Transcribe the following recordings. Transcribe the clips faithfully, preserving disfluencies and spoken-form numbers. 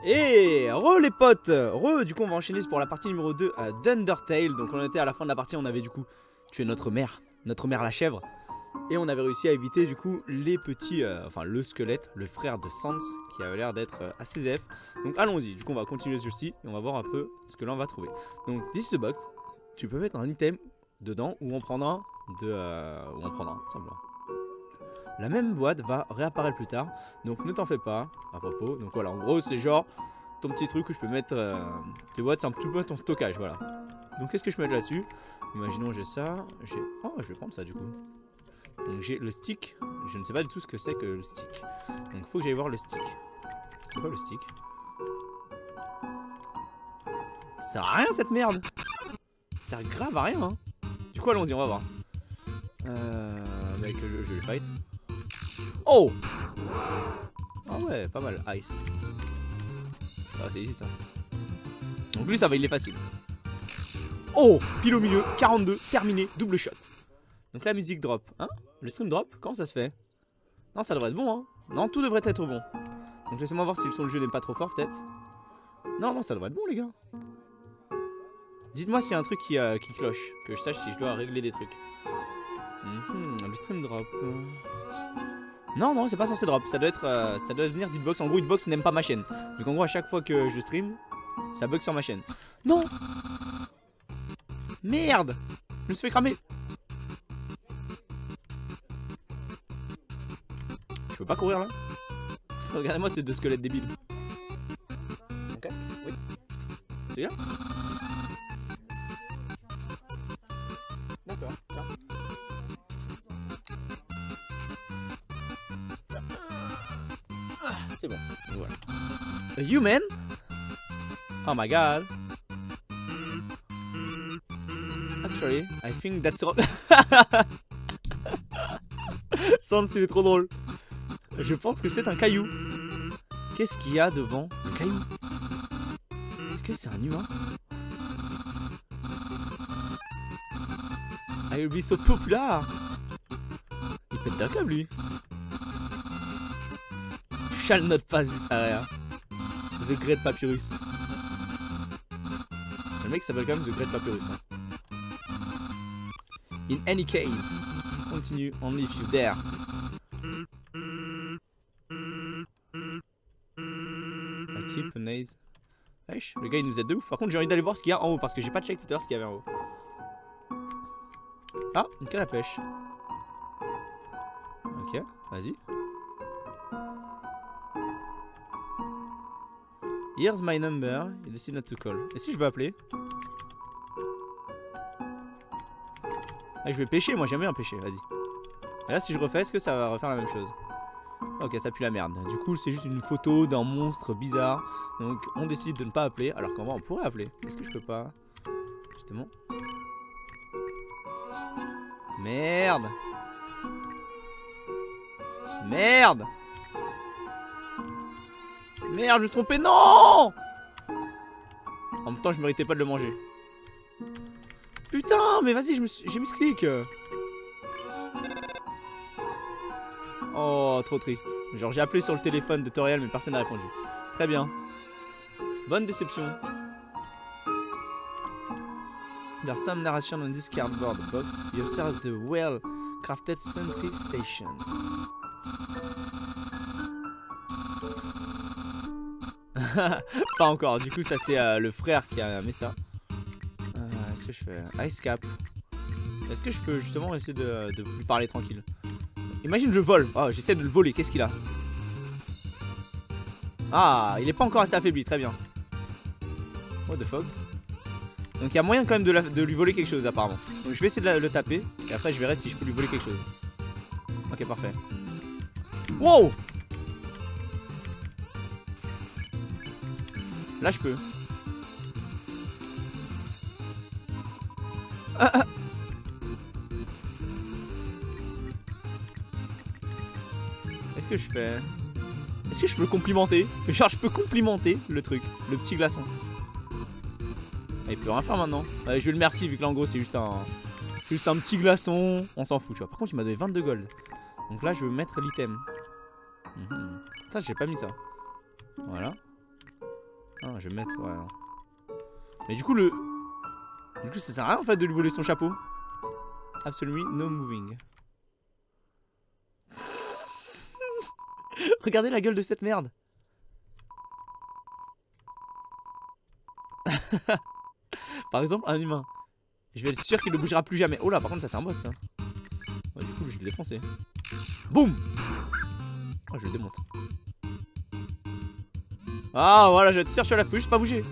Et re les potes, re du coup on va enchaîner pour la partie numéro deux euh, d'Undertale. Donc on était à la fin de la partie, on avait du coup tué notre mère, notre mère la chèvre. Et on avait réussi à éviter du coup les petits, euh, enfin le squelette, le frère de Sans qui avait l'air d'être euh, assez zèf. Donc allons-y, du coup on va continuer ce jeu-ci et on va voir un peu ce que l'on va trouver. Donc this is the box, tu peux mettre un item dedans ou en prendre un, de, euh, ou en prendre un, simplement. La même boîte va réapparaître plus tard, donc ne t'en fais pas à propos. Donc voilà, en gros c'est genre ton petit truc où je peux mettre euh, tes boîtes, c'est un petit peu ton stockage, voilà. Donc qu'est-ce que je peux mettre là-dessus? Imaginons j'ai ça, j'ai... Oh je vais prendre ça du coup. Donc j'ai le stick, je ne sais pas du tout ce que c'est que le stick. Donc il faut que j'aille voir le stick. C'est quoi le stick? Ça sert à rien cette merde. Ça sert grave à rien hein. Du coup allons-y, on va voir. Euh... Avec le jeu, je vais fight. Oh! Ah ouais, pas mal, ice. Ah c'est ici ça. Donc lui ça va, il est facile. Oh! Pile au milieu, quarante-deux, terminé, double shot. Donc la musique drop, hein? Le stream drop? Comment ça se fait? Non ça devrait être bon hein. Non tout devrait être bon. Donc laissez-moi voir si le son du jeu n'est pas trop fort peut-être. Non non ça devrait être bon les gars. Dites-moi s'il y a un truc qui, euh, qui cloche. Que je sache si je dois régler des trucs. Mm-hmm, le stream drop. Non non c'est pas censé drop. Ça doit être euh, ça doit venir d'Hitbox. En gros Hitbox n'aime pas ma chaîne. Donc en gros à chaque fois que je stream, ça bug sur ma chaîne. Non. Merde. Je me suis fait cramer. Je peux pas courir là. Regardez-moi ces deux squelettes débiles. Mon casque? Oui. Celui-là? D'accord. C'est bon. Voilà. A human? Oh my god. Actually, I think that's wrong. Sans, il est trop drôle. Je pense que c'est un caillou. Qu'est-ce qu'il y a devant le caillou? Est-ce que c'est un humain? I will be so popular. Il pète d'un câble lui. Shall not pass this area. The Great Papyrus. Le mec s'appelle quand même The Great Papyrus. Hein. In any case, continue only if you dare. I keep an eyes. Wesh, le gars il nous aide de ouf. Par contre j'ai envie d'aller voir ce qu'il y a en haut parce que j'ai pas check tout à l'heure ce qu'il y avait en haut. Ah, une canne à pêche. Ok, vas-y. Here's my number. You decide not to call. Et si je veux appeler? Ah, je vais pêcher, moi j'aime bien pêcher, vas-y. Et là si je refais, est-ce que ça va refaire la même chose? Ok, ça pue la merde. Du coup c'est juste une photo d'un monstre bizarre. Donc on décide de ne pas appeler. Alors qu'en vrai on pourrait appeler. Est-ce que je peux pas? Justement. Merde. Merde. Merde, je me suis trompé, non. En même temps je méritais pas de le manger. Putain, mais vas-y, j'ai mis ce clic. Oh, trop triste. Genre j'ai appelé sur le téléphone de Toriel mais personne n'a répondu. Très bien. Bonne déception. There's some narration on this cardboard box. You observe the well-crafted sentry station. Pas encore, du coup ça c'est euh, le frère qui a mis ça. Euh, Est-ce que je fais Ice Cap? Est-ce que je peux justement essayer de, de lui parler tranquille? Imagine je le vole. Oh j'essaie de le voler, qu'est-ce qu'il a? Ah il est pas encore assez affaibli, très bien. What the fuck? Donc il y a moyen quand même de, la, de lui voler quelque chose apparemment. Donc je vais essayer de la, le taper. Et après je verrai si je peux lui voler quelque chose. Ok parfait. Wow. Là je peux. Ah, ah. Qu'est-ce que je fais? Est-ce que je peux le complimenter? Genre je peux complimenter le truc, le petit glaçon. Ah, il peut rien faire maintenant. Ouais, je vais le merci vu que là en gros c'est juste un juste un petit glaçon. On s'en fout tu vois. Par contre il m'a donné vingt-deux gold. Donc là je veux mettre l'item. Mmh. Ça j'ai pas mis ça. Voilà. Ah, je vais mettre, ouais, non. Mais du coup, le... Du coup, ça sert à rien, en fait, de lui voler son chapeau. Absolutely no moving. Regardez la gueule de cette merde. Par exemple, un humain. Je vais être sûr qu'il ne bougera plus jamais. Oh là, par contre, ça c'est un boss ça. Ouais, du coup, je vais le défoncer. Boum. Oh, je le démonte. Ah, voilà, je vais être sûr sur la fouille, je pas bouger.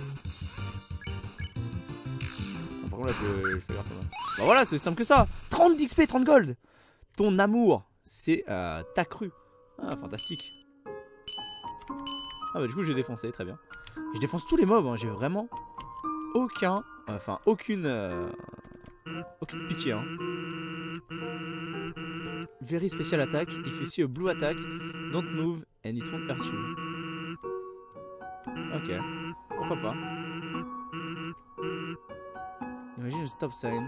Ah, par contre, là, je, je fais grave. Bah voilà, c'est simple que ça. trente d'X P, trente gold. Ton amour, c'est euh, ta crue. Ah, fantastique. Ah, bah, du coup, j'ai défoncé, très bien. Je défonce tous les mobs, hein. J'ai vraiment aucun. Enfin, aucune. Euh, aucune pitié, hein. Very special attack. If you see a blue attack, don't move and it won't hurt you. Ok, pourquoi pas. Imagine le stop sign.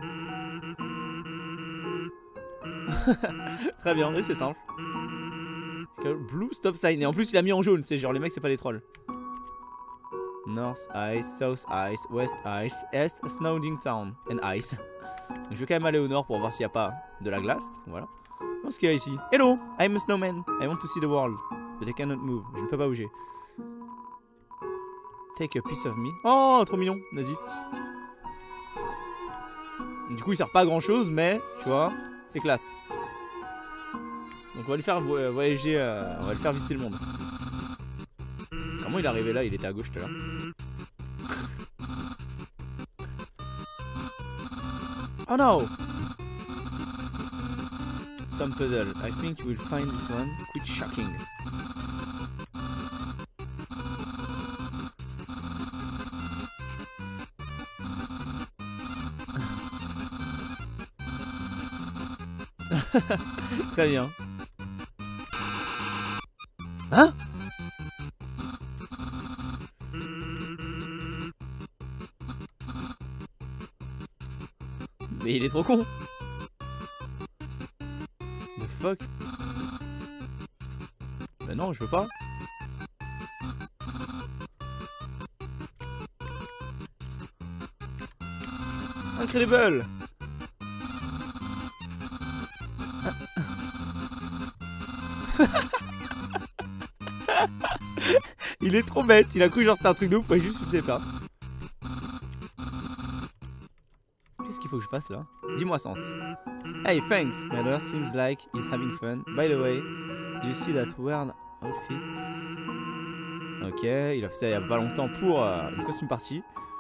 Très bien, oui, c'est simple. Blue stop sign. Et en plus, il a mis en jaune. C'est genre les mecs, c'est pas des trolls. North Ice, South Ice, West Ice, Est, Snowding Town and Ice. Donc je vais quand même aller au nord pour voir s'il n'y a pas de la glace. Voilà. Qu'est-ce qu'il y a ici? Hello, I'm a snowman. I want to see the world. But I cannot move. Je ne peux pas bouger. Take a piece of me. Oh, trop mignon. Vas-y. Du coup, il sert pas à grand chose, mais tu vois, c'est classe. Donc on va lui faire voyager, euh, on va lui faire visiter le monde. Comment il est arrivé là? Il était à gauche tout à l'heure. Oh no! Some puzzle. I think you will find this one quite shocking. Très bien. Hein? Mais il est trop con. The fuck? Bah non, je veux pas. Incredible. Il est trop bête, il a cru genre c'était un truc de ouf, ouais, juste je sais pas. Qu'est-ce qu'il faut que je fasse là? Dis-moi Sante. Hey, thanks. Mother seems like he's having fun. By the way, do you see that weird outfit? Ok, il a fait ça il y a pas longtemps pour euh, une costume party.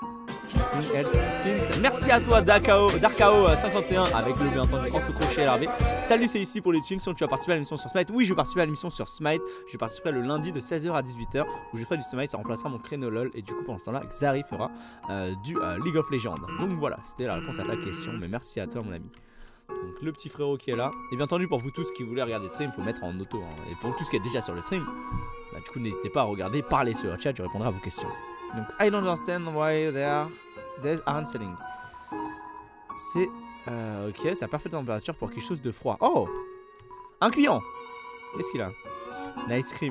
Merci à toi Darkao cinquante et un avec le bien entendu entre crochet et larvé. Salut, c'est ici pour les tunes. Si tu vas participer à l'émission sur Smite, oui je vais participer à l'émission sur Smite. Je participerai le lundi de seize heures à dix-huit heures où je ferai du Smite, ça remplacera mon créneau LOL. Et du coup pendant ce temps là Xari fera euh, du euh, League of Legends. Donc voilà, c'était la réponse à ta question. Mais merci à toi mon ami. Donc le petit frérot qui est là. Et bien entendu pour vous tous qui voulez regarder le stream, il faut mettre en auto hein. Et pour tous qui êtes déjà sur le stream, bah, du coup n'hésitez pas à regarder, parler sur le chat, je répondrai à vos questions. Donc I don't understand why they are There's aren't selling. C'est euh, ok, c'est la parfaite température pour quelque chose de froid. Oh, un client. Qu'est-ce qu'il a? Nice cream.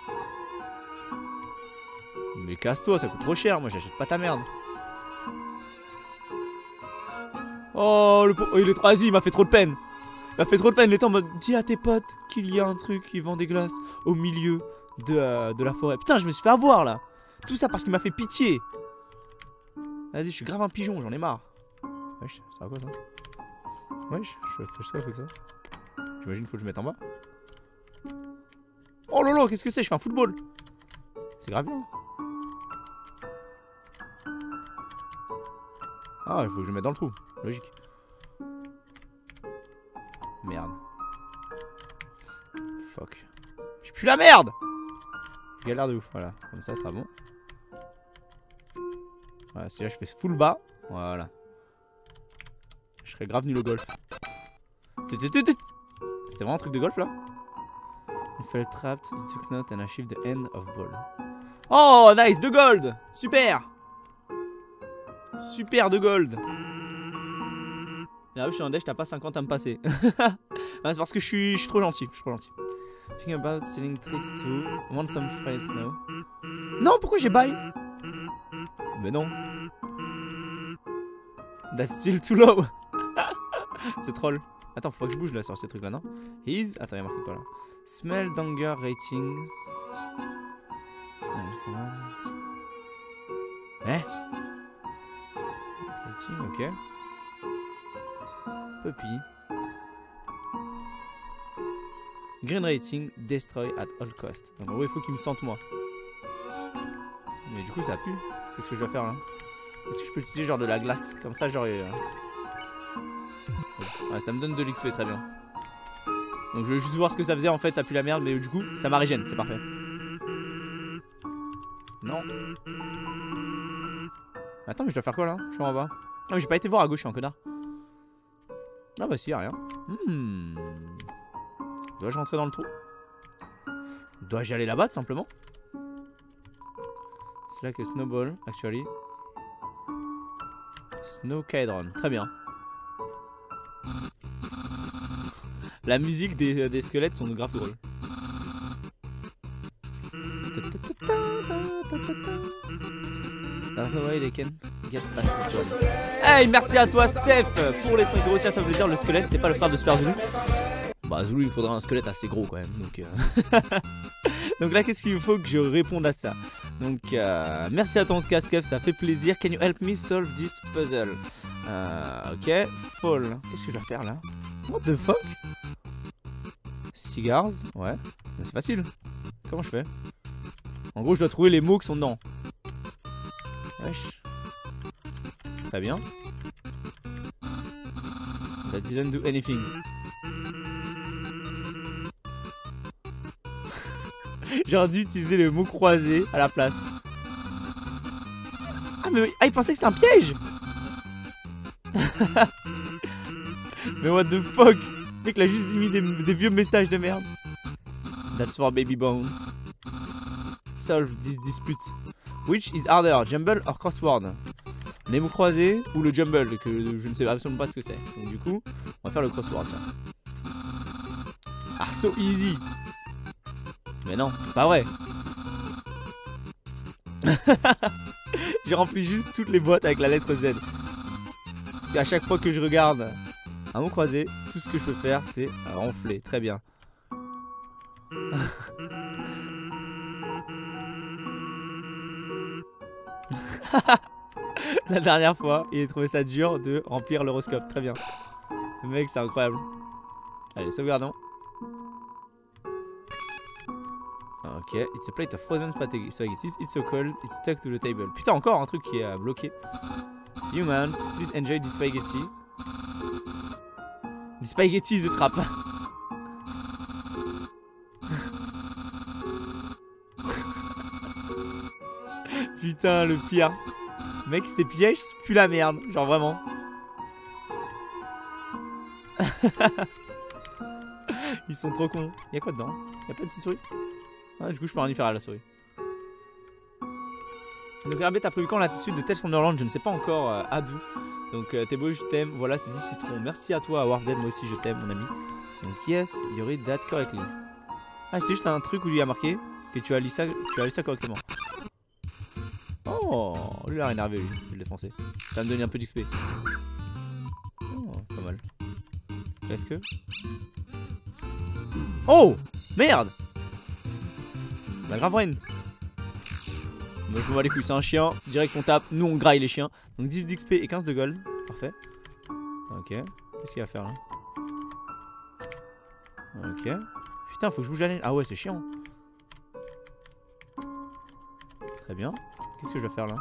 Mais casse-toi, ça coûte trop cher. Moi, j'achète pas ta merde. Oh, le oh, il est trop. Vas-y, il m'a fait trop de peine. Il m'a fait trop de peine. Il était en mode dis à tes potes qu'il y a un truc qui vend des glaces au milieu de, euh, de la forêt. Putain, je me suis fait avoir là. Tout ça parce qu'il m'a fait pitié. Vas-y, je suis grave un pigeon, j'en ai marre. Wesh, ça va quoi ça? Wesh, je fais quoi avec ça? J'imagine qu'il faut que je mette en bas. Oh lolo, qu'est-ce que c'est? Je fais un football. C'est grave bien. Ah, il faut que je mette dans le trou, logique. Merde. Fuck. J'ai plus la merde. Je galère de ouf, voilà. Comme ça, ça sera bon. Voilà, si là je fais full bas, voilà. Je serais grave nul au golf. C'était vraiment un truc de golf là? I felt trapped, you took note and achieved the end of ball. Oh nice, de gold. Super. Super de gold. Là je suis en dash, t'as pas cinquante à me passer. C'est parce que je suis, je suis trop gentil, je suis trop gentil. Think about selling tricks too. Want some phrase now? Non, pourquoi j'ai buy? Mais non. That's still too low. C'est troll. Attends, faut pas que je bouge là sur ces trucs là, non? His. Attends, il y a marqué quoi là? Smell danger ratings. Smell sound. Eh? Rating, ok. Puppy. Green rating, destroy at all cost. Donc en gros, il faut qu'il me sente moi. Mais du coup, ça pue. Qu'est-ce que je dois faire là? Est-ce que je peux utiliser genre de la glace? Comme ça, genre. Euh... Ouais, ça me donne de l'X P, très bien. Donc je veux juste voir ce que ça faisait. En fait, ça pue la merde, mais du coup, ça m'a régène, c'est parfait. Non. Attends, mais je dois faire quoi là? Je suis en bas. Ah, mais j'ai pas été voir à gauche, je suis un connard. Ah bah si, y'a rien. Hmm. Dois-je rentrer dans le trou? Dois-je aller là-bas tout simplement? C'est là que snowball, actually. Snow Cadron, très bien. La musique des, des squelettes sont grave drôles. Hey, merci à toi Steph pour les cinq euros. Tiens, ça veut dire le squelette, c'est pas le frère de Super Zulu. Bah Zulu, il faudra un squelette assez gros quand même. Donc, euh... donc là, qu'est-ce qu'il faut que je réponde à ça? Donc euh, merci à toi en tout cas Steph, ça fait plaisir. Can you help me solve this puzzle? euh, Ok, fall. Qu'est-ce que je dois faire là? What the fuck? Cigars, ouais. C'est facile. Comment je fais? En gros, je dois trouver les mots qui sont dedans. Wesh. Très bien. That didn't do anything. J'aurais dû utiliser le mot croisé à la place. Ah, mais ah, il pensait que c'était un piège. Mais what the fuck? Le mec, il a juste mis des, des vieux messages de merde. That's for baby bones. Solve this dispute. Which is harder, jumble or crossword? Les mots croisés ou le jumble, que je ne sais absolument pas ce que c'est. Donc du coup, on va faire le crossword. Tiens. Ah, so easy. Mais non, c'est pas vrai. J'ai rempli juste toutes les boîtes avec la lettre Z. Parce qu'à chaque fois que je regarde un mot croisé, tout ce que je peux faire, c'est ronfler. Très bien. La dernière fois, il a trouvé ça dur de remplir l'horoscope. Très bien. Le mec, c'est incroyable. Allez, sauvegardons. Ok, it's a plate of frozen spaghetti. It's so cold, it's stuck to the table. Putain, encore un truc qui est bloqué. Humans, please enjoy this spaghetti. This spaghetti is a trap. Putain, le pire. Mec, ces pièges, c'est plus la merde. Genre vraiment. Ils sont trop cons. Y'a quoi dedans? Y'a pas de petite souris? Ah, du coup, je peux rien y faire à la souris. Donc, Herbet, t'as prévu quand la suite de Tales from Wonderland? Je ne sais pas encore euh, à d'où. Donc, euh, t'es beau, je t'aime. Voilà, c'est dit Citron. Merci à toi, à Warden. Moi aussi, je t'aime, mon ami. Donc, yes, you read that correctly. Ah, c'est juste un truc où il y a marqué que tu as lu ça, tu as lu ça correctement. Oh, lui, il a énervé, lui. Je vais le défoncer. Ça va me donner un peu d'X P. Oh, pas mal. Est-ce que. Oh, merde! Bah, grave Rain. Moi je me bats les couilles, c'est un chien. Direct on tape, nous on graille les chiens. Donc dix d'X P et quinze de gold. Parfait. Ok. Qu'est-ce qu'il va faire là? Ok. Putain, faut que je bouge la neige. Ah ouais, c'est chiant. Très bien. Qu'est-ce que je vais faire là?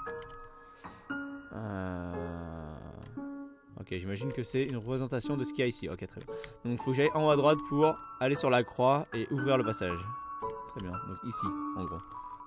euh... Ok, j'imagine que c'est une représentation de ce qu'il y a ici. Ok, très bien. Donc il faut que j'aille en haut à droite pour aller sur la croix et ouvrir le passage. Très bien, donc ici, en gros.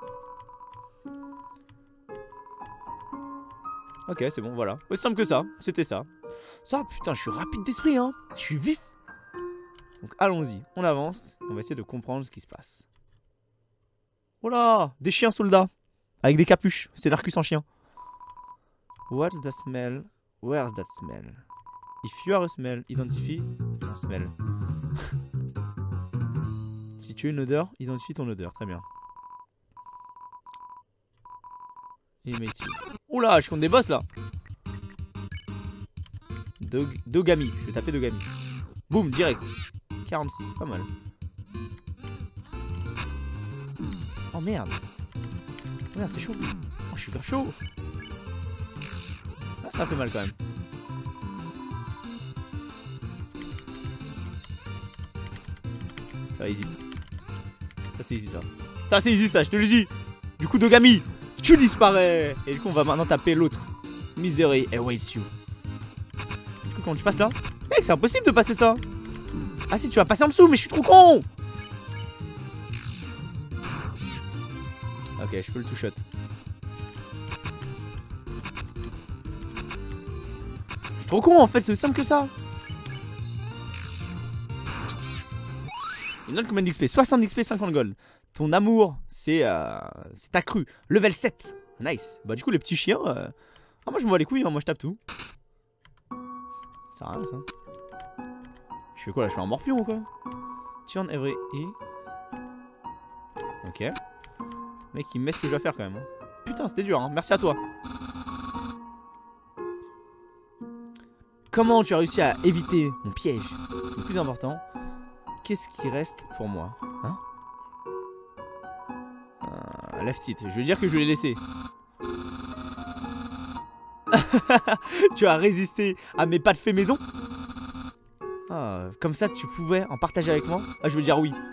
Ok, c'est bon, voilà. Aussi simple que ça, c'était ça. Ça, putain, je suis rapide d'esprit, hein. Je suis vif. Donc allons-y, on avance. On va essayer de comprendre ce qui se passe. Oh là, des chiens soldats. Avec des capuches, c'est l'Arcus en chien. What's the smell? Where's that smell? If you are a smell, identify your smell. Si tu as une odeur, identifie ton odeur. Très bien. Et Matthew. Oula, je compte des boss là. Dog... Dogami, je vais taper Dogami. Boum, direct. quarante-six, pas mal. Oh merde. Oh merde, c'est chaud. Oh, je suis grave chaud. Ah, ça fait mal quand même. Ça va easy. Ça c'est easy ça. Ça c'est easy ça, je te le dis. Du coup Dogami, tu disparais. Et du coup on va maintenant taper l'autre. Misery awaits you. Du coup quand tu passes là, mec c'est impossible de passer ça. Ah si tu vas passer en dessous mais je suis trop con. Ok je peux le two shot. Je suis trop con en fait, c'est aussi simple que ça. Il donne combien d'X P? soixante d'X P, cinquante gold. Ton amour, c'est euh, c'est accru. Level sept. Nice. Bah du coup les petits chiens... Euh... Ah moi je me vois les couilles, hein. Moi je tape tout. Ça sert à rien ça. Je fais quoi là? Je fais un morpion ou quoi? Turn every E. Ok. Mec il me met ce que je dois faire quand même. Hein. Putain c'était dur hein. Merci à toi. Comment tu as réussi à éviter mon piège? Le plus important... Qu'est-ce qui reste pour moi? Hein? euh, Left it. Je veux dire que je l'ai laissé. Tu as résisté à mes pas de fait maison? Ah, comme ça tu pouvais en partager avec moi? Ah je veux dire oui.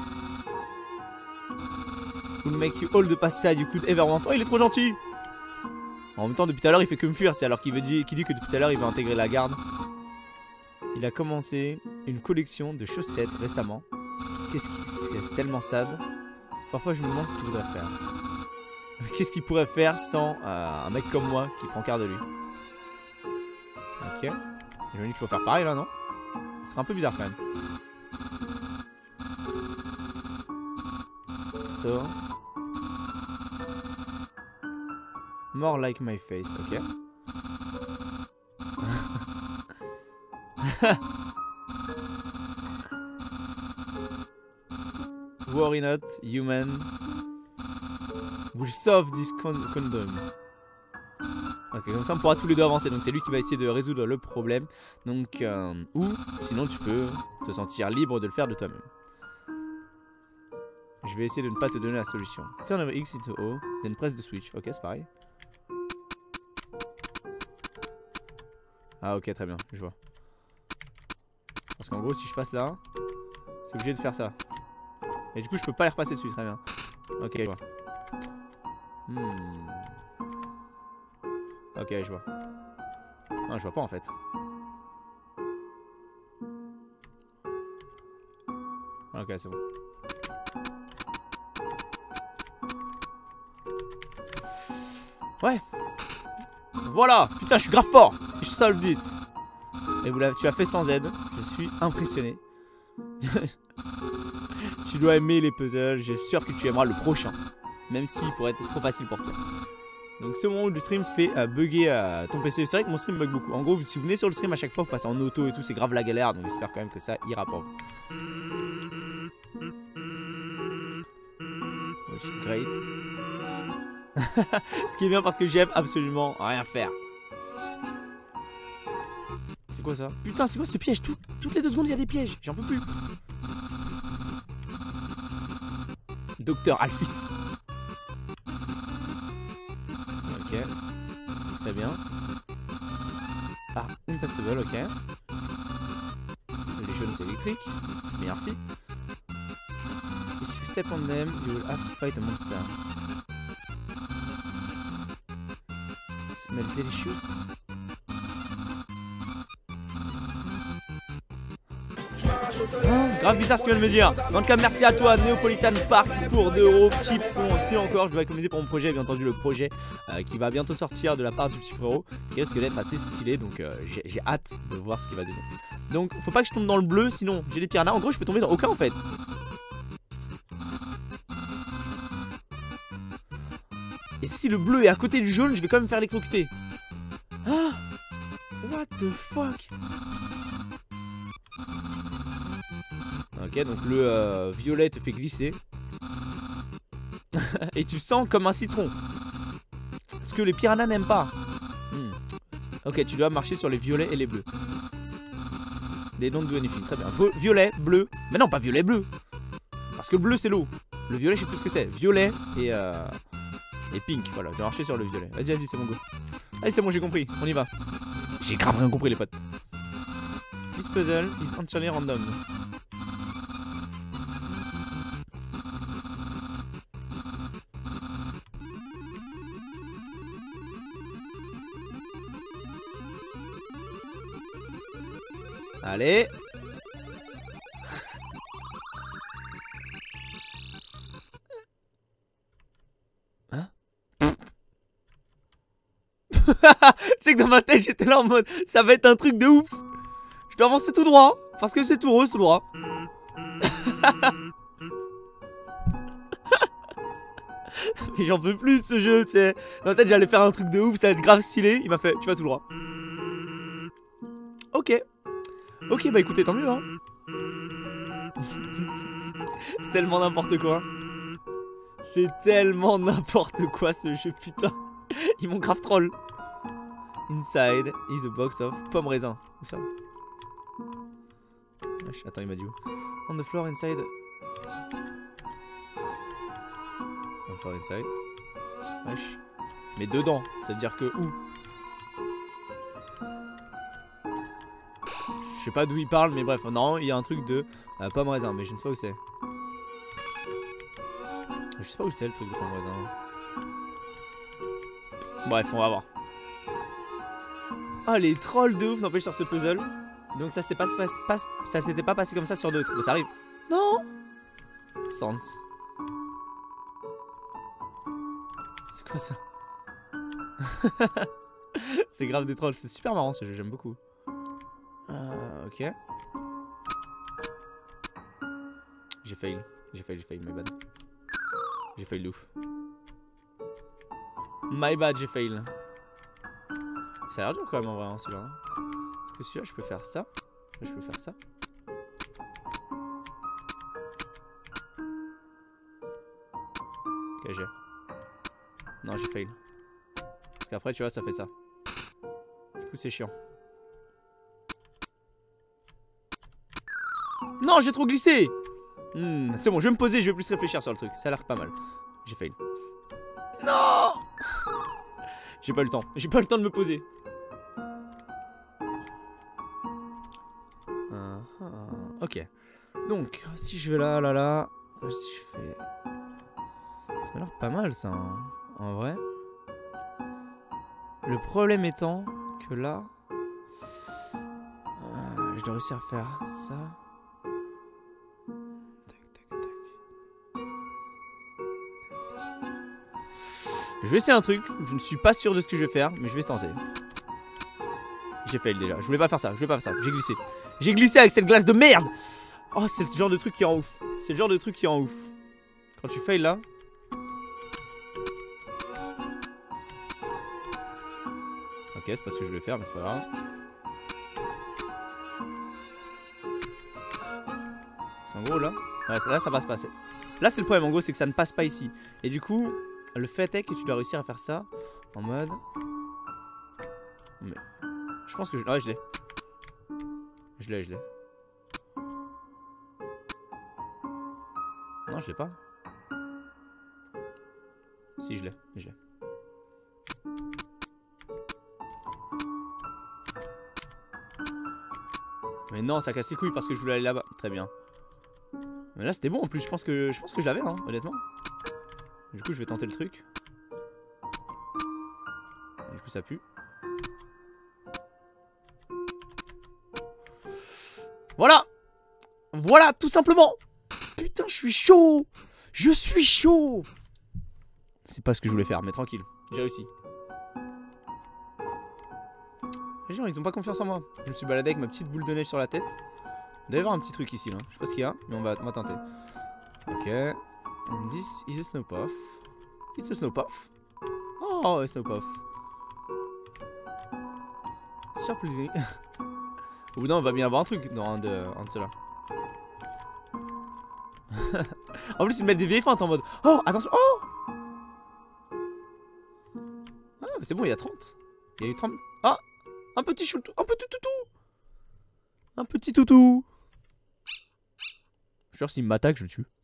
Will make you all the pasta you could ever want. Oh il est trop gentil. En même temps depuis tout à l'heure il fait que me fuir. C'est alors qu'il veut dire, qu'il dit que depuis tout à l'heure il va intégrer la garde. Il a commencé une collection de chaussettes récemment. Qu'est-ce qui est tellement sad. Parfois je me demande ce qu'il voudrait faire. Qu'est-ce qu'il pourrait faire sans euh, un mec comme moi qui prend care de lui. Ok. Je me dis qu'il faut faire pareil là non? Ce serait un peu bizarre quand même. So. More like my face, ok. Worry not, human will solve this con condom. Ok, comme ça on pourra tous les deux avancer. Donc c'est lui qui va essayer de résoudre le problème. Donc, euh, ou sinon tu peux te sentir libre de le faire de toi-même. Je vais essayer de ne pas te donner la solution. Turn over X into O, then press the switch. Ok, c'est pareil. Ah ok, très bien, je vois. Parce qu'en gros si je passe là, c'est obligé de faire ça. Et du coup je peux pas les repasser dessus, très bien. Ok je vois. Hmm. Ok je vois. Non je vois pas en fait. Ok c'est bon. Ouais. Voilà. Putain je suis grave fort. Je solved it. Et vous tu as fait sans aide. Je suis impressionné. Tu dois aimer les puzzles. J'ai sûr que tu aimeras le prochain. Même s'il pourrait être trop facile pour toi. Donc c'est au moment où le stream fait euh, bugger euh, ton P C. C'est vrai que mon stream bug beaucoup. En gros si vous venez sur le stream à chaque fois vous passez en auto et tout. C'est grave la galère. Donc j'espère quand même que ça ira pour vous. Which is great. Ce qui est bien parce que j'aime absolument rien faire. C'est quoi ça? Putain c'est quoi ce piège? Tout, toutes les deux secondes il y a des pièges. J'en peux plus. Docteur Alphys. Ok. Très bien. Ah, impassable, ok. Les jaunes c'est électrique. Merci. If you step on them, you will have to fight a monster. Smell delicious. Oh, grave bizarre ce qu'il vient de me dire. En tout cas merci à toi Neopolitan Park pour deux euros. Petit pont, petit encore. Je vais économiser pour mon projet. Bien entendu le projet euh, qui va bientôt sortir de la part du petit frérot. Qui risque d'être assez stylé. Donc euh, j'ai hâte de voir ce qu'il va donner. Donc faut pas que je tombe dans le bleu. Sinon j'ai des piranhas. En gros je peux tomber dans aucun en fait. Et si le bleu est à côté du jaune je vais quand même faire électrocuter. Ah, what the fuck. Ok donc le euh, violet te fait glisser. Et tu sens comme un citron. Ce que les piranhas n'aiment pas. Hmm. Ok, tu dois marcher sur les violets et les bleus. Des don't do anything. Très bien. Violet, bleu. Mais non, pas violet, bleu. Parce que bleu, c'est l'eau. Le violet, je sais plus ce que c'est. Violet et, euh, et pink. Voilà, je vais marcher sur le violet. Vas-y, vas-y, c'est bon, go. Allez, c'est bon, j'ai compris. On y va. J'ai grave rien compris, les potes. This puzzle is entirely random. Allez. Hein? C'est que dans ma tête j'étais là en mode ça va être un truc de ouf. Je dois avancer tout droit parce que c'est tout rose tout droit. Mais j'en peux plus ce jeu, tu sais. Dans ma tête j'allais faire un truc de ouf, ça va être grave stylé. Il m'a fait tu vas tout droit. Ok. Ok, bah écoutez, tant mieux, hein. C'est tellement n'importe quoi. C'est tellement n'importe quoi ce jeu, putain. Ils m'ont grave troll. Inside is a box of pommes raisin. Où ça? Wesh, attends, il m'a dit où? On the floor inside. On the floor inside. Wesh. Mais dedans, ça veut dire que où? Je sais pas d'où il parle, mais bref, non, il y a un truc de euh, pomme raisin, mais je ne sais pas où c'est. Je sais pas où c'est le truc de pomme raisin. Bref, on va voir. Ah, les trolls de ouf n'empêche sur ce puzzle. Donc ça s'était pas, pas, pas, ça s'était pas passé comme ça sur d'autres. Mais ça arrive. Non. Sans. C'est quoi ça? C'est grave des trolls, c'est super marrant ce jeu, j'aime beaucoup. Euh, ok. J'ai fail, j'ai fail, j'ai fail, my bad. J'ai fail de ouf. My bad, j'ai fail. Ça a l'air dur quand même en vrai, hein, celui-là. Parce que celui-là, je peux faire ça. Là, je peux faire ça. Ok, j'ai. Non, j'ai fail. Parce qu'après, tu vois, ça fait ça. Du coup, c'est chiant. Non, j'ai trop glissé. hmm, C'est bon, je vais me poser, je vais plus réfléchir sur le truc. Ça a l'air pas mal. J'ai fail. Non. J'ai pas eu le temps. J'ai pas eu le temps de me poser. uh, uh, Ok. Donc, si je vais là, là, là. Si je fais... Ça a l'air pas mal ça, hein, en vrai. Le problème étant que là... Euh, je dois réussir à faire ça. Je vais essayer un truc, je ne suis pas sûr de ce que je vais faire, mais je vais tenter. J'ai fail déjà, je voulais pas faire ça, je voulais pas faire ça, j'ai glissé. J'ai glissé avec cette glace de merde. Oh, c'est le genre de truc qui rend ouf. C'est le genre de truc qui rend ouf. Quand tu fail là. Ok, c'est pas ce que je voulais faire, mais c'est pas grave. C'est en gros là. Ouais, là ça passe pas. Là c'est le problème en gros, c'est que ça ne passe pas ici. Et du coup... Le fait est que tu dois réussir à faire ça en mode... Mais... Je pense que je... Ouais, je l'ai. Je l'ai, je l'ai. Non, je l'ai pas. Si, je l'ai, je l'ai. Mais non, ça casse les couilles parce que je voulais aller là-bas. Très bien. Mais là, c'était bon en plus. Je pense que je pense que je l'avais, hein, honnêtement. Du coup je vais tenter le truc. Du coup ça pue. Voilà. Voilà tout simplement. Putain je suis chaud. Je suis chaud. C'est pas ce que je voulais faire mais tranquille. J'ai réussi. Les gens ils ont pas confiance en moi. Je me suis baladé avec ma petite boule de neige sur la tête. Il doit y avoir un petit truc ici là. Je sais pas ce qu'il y a mais on va, on va tenter. Ok. And this is a snow puff. It's a snow puff. Oh, a snow puff. Surprising. Au bout d'un, on va bien avoir un truc dans un de, un de ceux-là. En plus, ils mettent des vieilles feintes en mode. Oh, attention. Oh. Ah, c'est bon, il y a trente. Il y a eu trente. Ah, un petit choutou, un petit toutou. Un petit toutou. Je jure, s'il m'attaque, je le tue.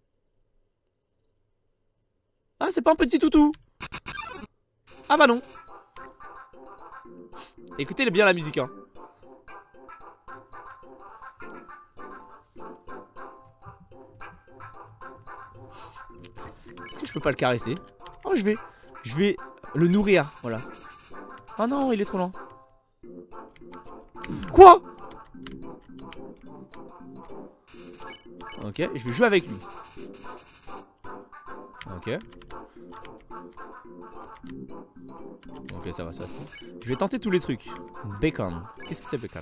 Ah, c'est pas un petit toutou. Ah bah non. Écoutez bien la musique, hein. Est-ce que je peux pas le caresser? Oh, je vais, je vais le nourrir, voilà. Oh non, il est trop lent. Quoi? Ok, je vais jouer avec lui. Ok. Ok, ça va, ça c'est. Je vais tenter tous les trucs. Bacon. Qu'est-ce que c'est bacon?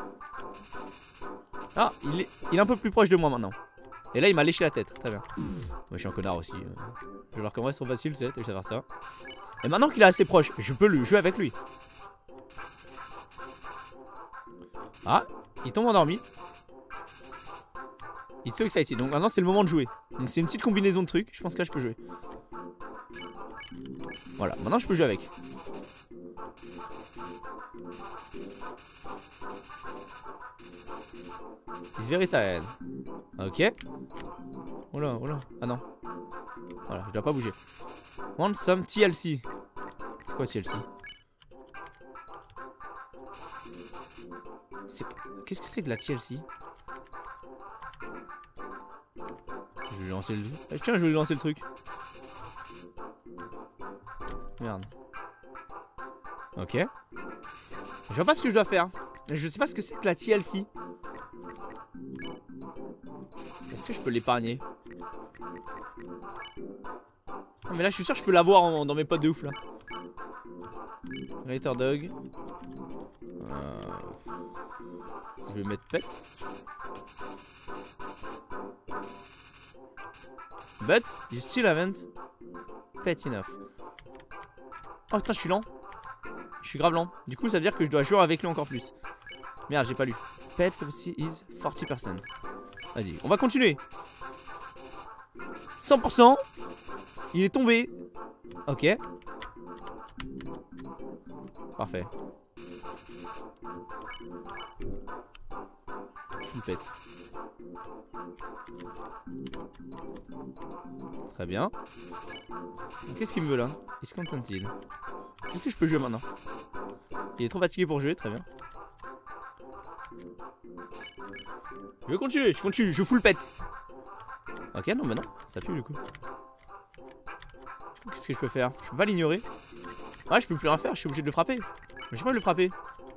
Ah, il est, il est un peu plus proche de moi maintenant. Et là, il m'a léché la tête. Très bien. Moi, je suis un connard aussi. Je vais voir comment ils sont faciles, c'est. Je vais faire ça. Et maintenant qu'il est assez proche, je peux le jouer avec lui. Ah, il tombe endormi. Il so excited. Donc maintenant, c'est le moment de jouer. Donc c'est une petite combinaison de trucs. Je pense que là, je peux jouer. Voilà, maintenant je peux jouer avec. It's very tired. Ok. Oh là, oh là. Ah non. Voilà, je dois pas bouger. Want some T L C. C'est quoi T L C? Qu'est-ce que c'est que la T L C? Je vais lui lancer le... Eh, tiens, je vais lui lancer le truc. Merde. Ok. Je vois pas ce que je dois faire. Je sais pas ce que c'est que la T L C. Est-ce que je peux l'épargner? Ah, mais là je suis sûr que je peux l'avoir en... dans mes potes de ouf là. Rater Dog. euh... Je vais mettre pet. But you still haven't pet enough. Oh putain, je suis lent. Je suis grave lent. Du coup ça veut dire que je dois jouer avec lui encore plus. Merde, j'ai pas lu. Pet capacity is forty percent. Vas-y, on va continuer. cent pour cent. Il est tombé. Ok. Parfait. Une pète. Très bien. Qu'est-ce qu'il me veut là? Is contented. Qu'est-ce que je peux jouer maintenant? Il est trop fatigué pour jouer, très bien. Je vais continuer, je continue, je full pète. Ok, non, mais non, ça pue du coup. Qu'est-ce que je peux faire? Je peux pas l'ignorer. Ouais, je peux plus rien faire, je suis obligé de le frapper. Mais j'ai pas de le frapper.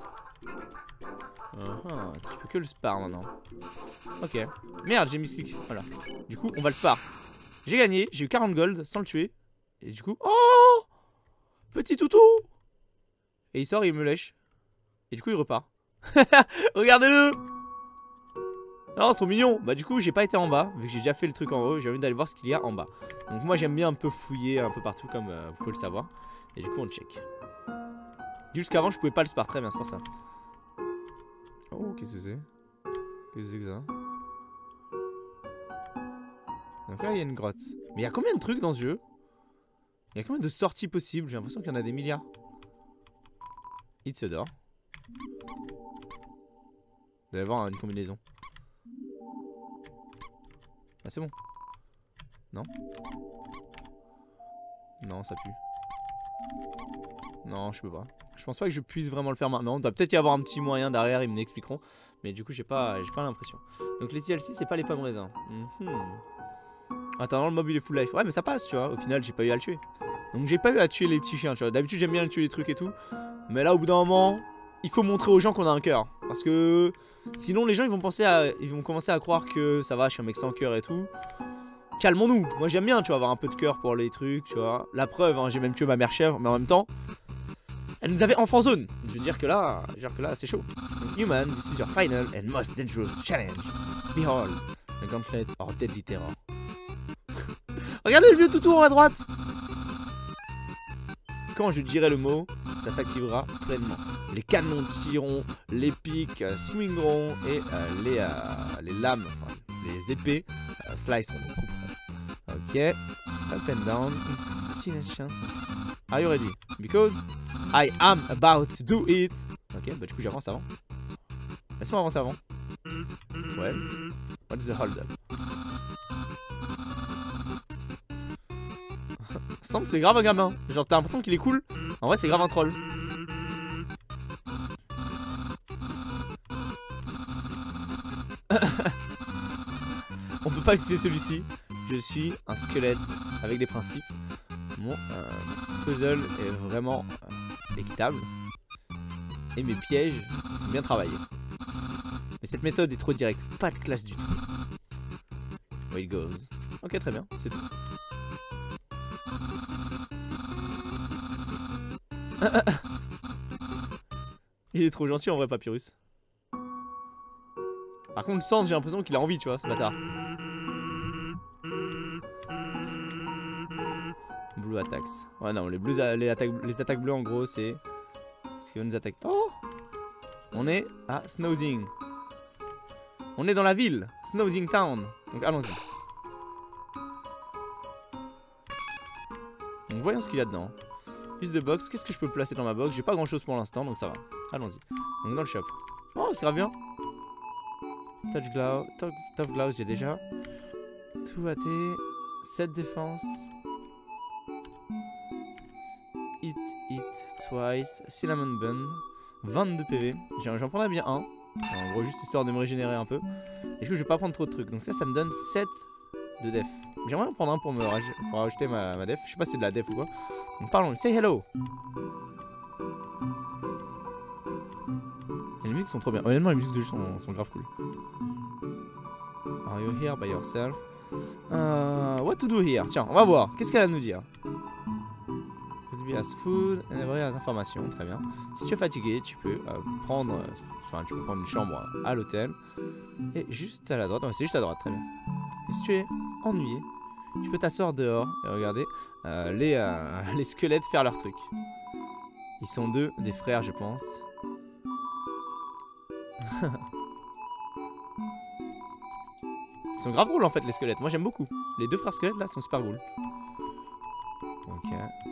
Uh -huh, tu peux que le spar maintenant. Ok. Merde, j'ai mis clic. Voilà. Du coup, on va le spar. J'ai gagné, j'ai eu quarante gold sans le tuer. Et du coup. Oh! Petit toutou! Et il sort et il me lèche. Et du coup, il repart. Regardez-le! Non, ils sont mignons. Bah, du coup, j'ai pas été en bas. Vu que j'ai déjà fait le truc en haut, j'ai envie d'aller voir ce qu'il y a en bas. Donc, moi, j'aime bien un peu fouiller un peu partout, comme euh, vous pouvez le savoir. Et du coup, on check. Jusqu'avant, je pouvais pas le spar. Très bien, c'est pour ça. Oh, qu'est-ce que c'est? Qu'est-ce que c'est que ça? Donc là, il y a une grotte. Mais il y a combien de trucs dans ce jeu? Il y a combien de sorties possibles? J'ai l'impression qu'il y en a des milliards. It's a door. Il doit y avoir une combinaison. Ah, c'est bon. Non? Non, ça pue. Non, je peux pas. Je pense pas que je puisse vraiment le faire maintenant. Il doit peut-être y avoir un petit moyen derrière, ils me l'expliqueront. Mais du coup, j'ai pas, j'ai pas l'impression. Donc les T L C, c'est pas les pommes raisins. Mm-hmm. Attends, le mob il est full life. Ouais, mais ça passe, tu vois. Au final, j'ai pas eu à le tuer. Donc j'ai pas eu à tuer les petits chiens, tu vois. D'habitude, j'aime bien tuer les trucs et tout. Mais là, au bout d'un moment, il faut montrer aux gens qu'on a un cœur. Parce que sinon, les gens ils vont penser à, ils vont commencer à croire que ça va, je suis un mec sans cœur et tout. Calmons-nous. Moi, j'aime bien, tu vois, avoir un peu de cœur pour les trucs, tu vois. La preuve, hein, j'ai même tué ma mère chèvre, mais en même temps, elle nous avait enfant zone. Je veux dire que là, je veux dire que là, c'est chaud. Donc, human, this is your final and most dangerous challenge. Behold, the gauntlet or deadly terror. Regardez le vieux toutou à droite. Quand je dirai le mot, ça s'activera pleinement. Les canons tireront, les pics euh, swingeront et euh, les, euh, les lames, enfin les épées, euh, sliceront, couperont. Ok, up and down. Are you ready? Because I am about to do it. Ok, bah du coup j'avance avant. Laisse-moi avancer avant. Ouais. What's the hold up? Semble c'est grave un gamin. Genre t'as l'impression qu'il est cool. En vrai c'est grave un troll. On peut pas utiliser celui-ci. Je suis un squelette avec des principes. Mon euh, puzzle est vraiment euh, équitable. Et mes pièges sont bien travaillés. Mais cette méthode est trop directe. Pas de classe du tout. Way it goes. Ok, très bien. C'est tout. Il est trop gentil en vrai, Papyrus. Par contre, le sens, j'ai l'impression qu'il a envie, tu vois, ce bâtard. Blue attacks. Ouais, non, les, blues, les, attaques, les attaques bleues, en gros, c'est ce qui va nous attaquer. Oh! On est à Snowding. On est dans la ville. Snowding Town. Donc, allons-y. Donc, voyons ce qu'il y a dedans. Plus de box. Qu'est-ce que je peux placer dans ma box? J'ai pas grand-chose pour l'instant, donc ça va. Allons-y. Donc, dans le shop. Oh, c'est grave bien. Touch Glow. Tough Glows, j'ai déjà. Tout A T. sept défense. Hit, hit, twice. Cinnamon Bun. vingt-deux P V. J'en prendrais bien un. En gros, juste histoire de me régénérer un peu. Et que je vais pas prendre trop de trucs. Donc, ça, ça me donne sept de def. J'aimerais en prendre un pour me raj pour rajouter ma, ma def. Je sais pas si c'est de la def ou quoi. Donc, parlons. Say hello. Et les musiques sont trop bien. Honnêtement, les musiques de jeu sont, sont grave cool. Are you here by yourself? Uh, what to do here? Tiens, on va voir. Qu'est-ce qu'elle a à nous dire? Be as food, et les informations, très bien. Si tu es fatigué, tu peux euh, prendre, euh, enfin, tu peux prendre une chambre à l'hôtel. Et juste à la droite, c'est juste à droite, très bien. Et si tu es ennuyé, tu peux t'asseoir dehors et regarder euh, les, euh, les squelettes faire leur truc. Ils sont deux, des frères, je pense. Ils sont grave drôles en fait, les squelettes. Moi j'aime beaucoup. Les deux frères squelettes là sont super cool. Ok.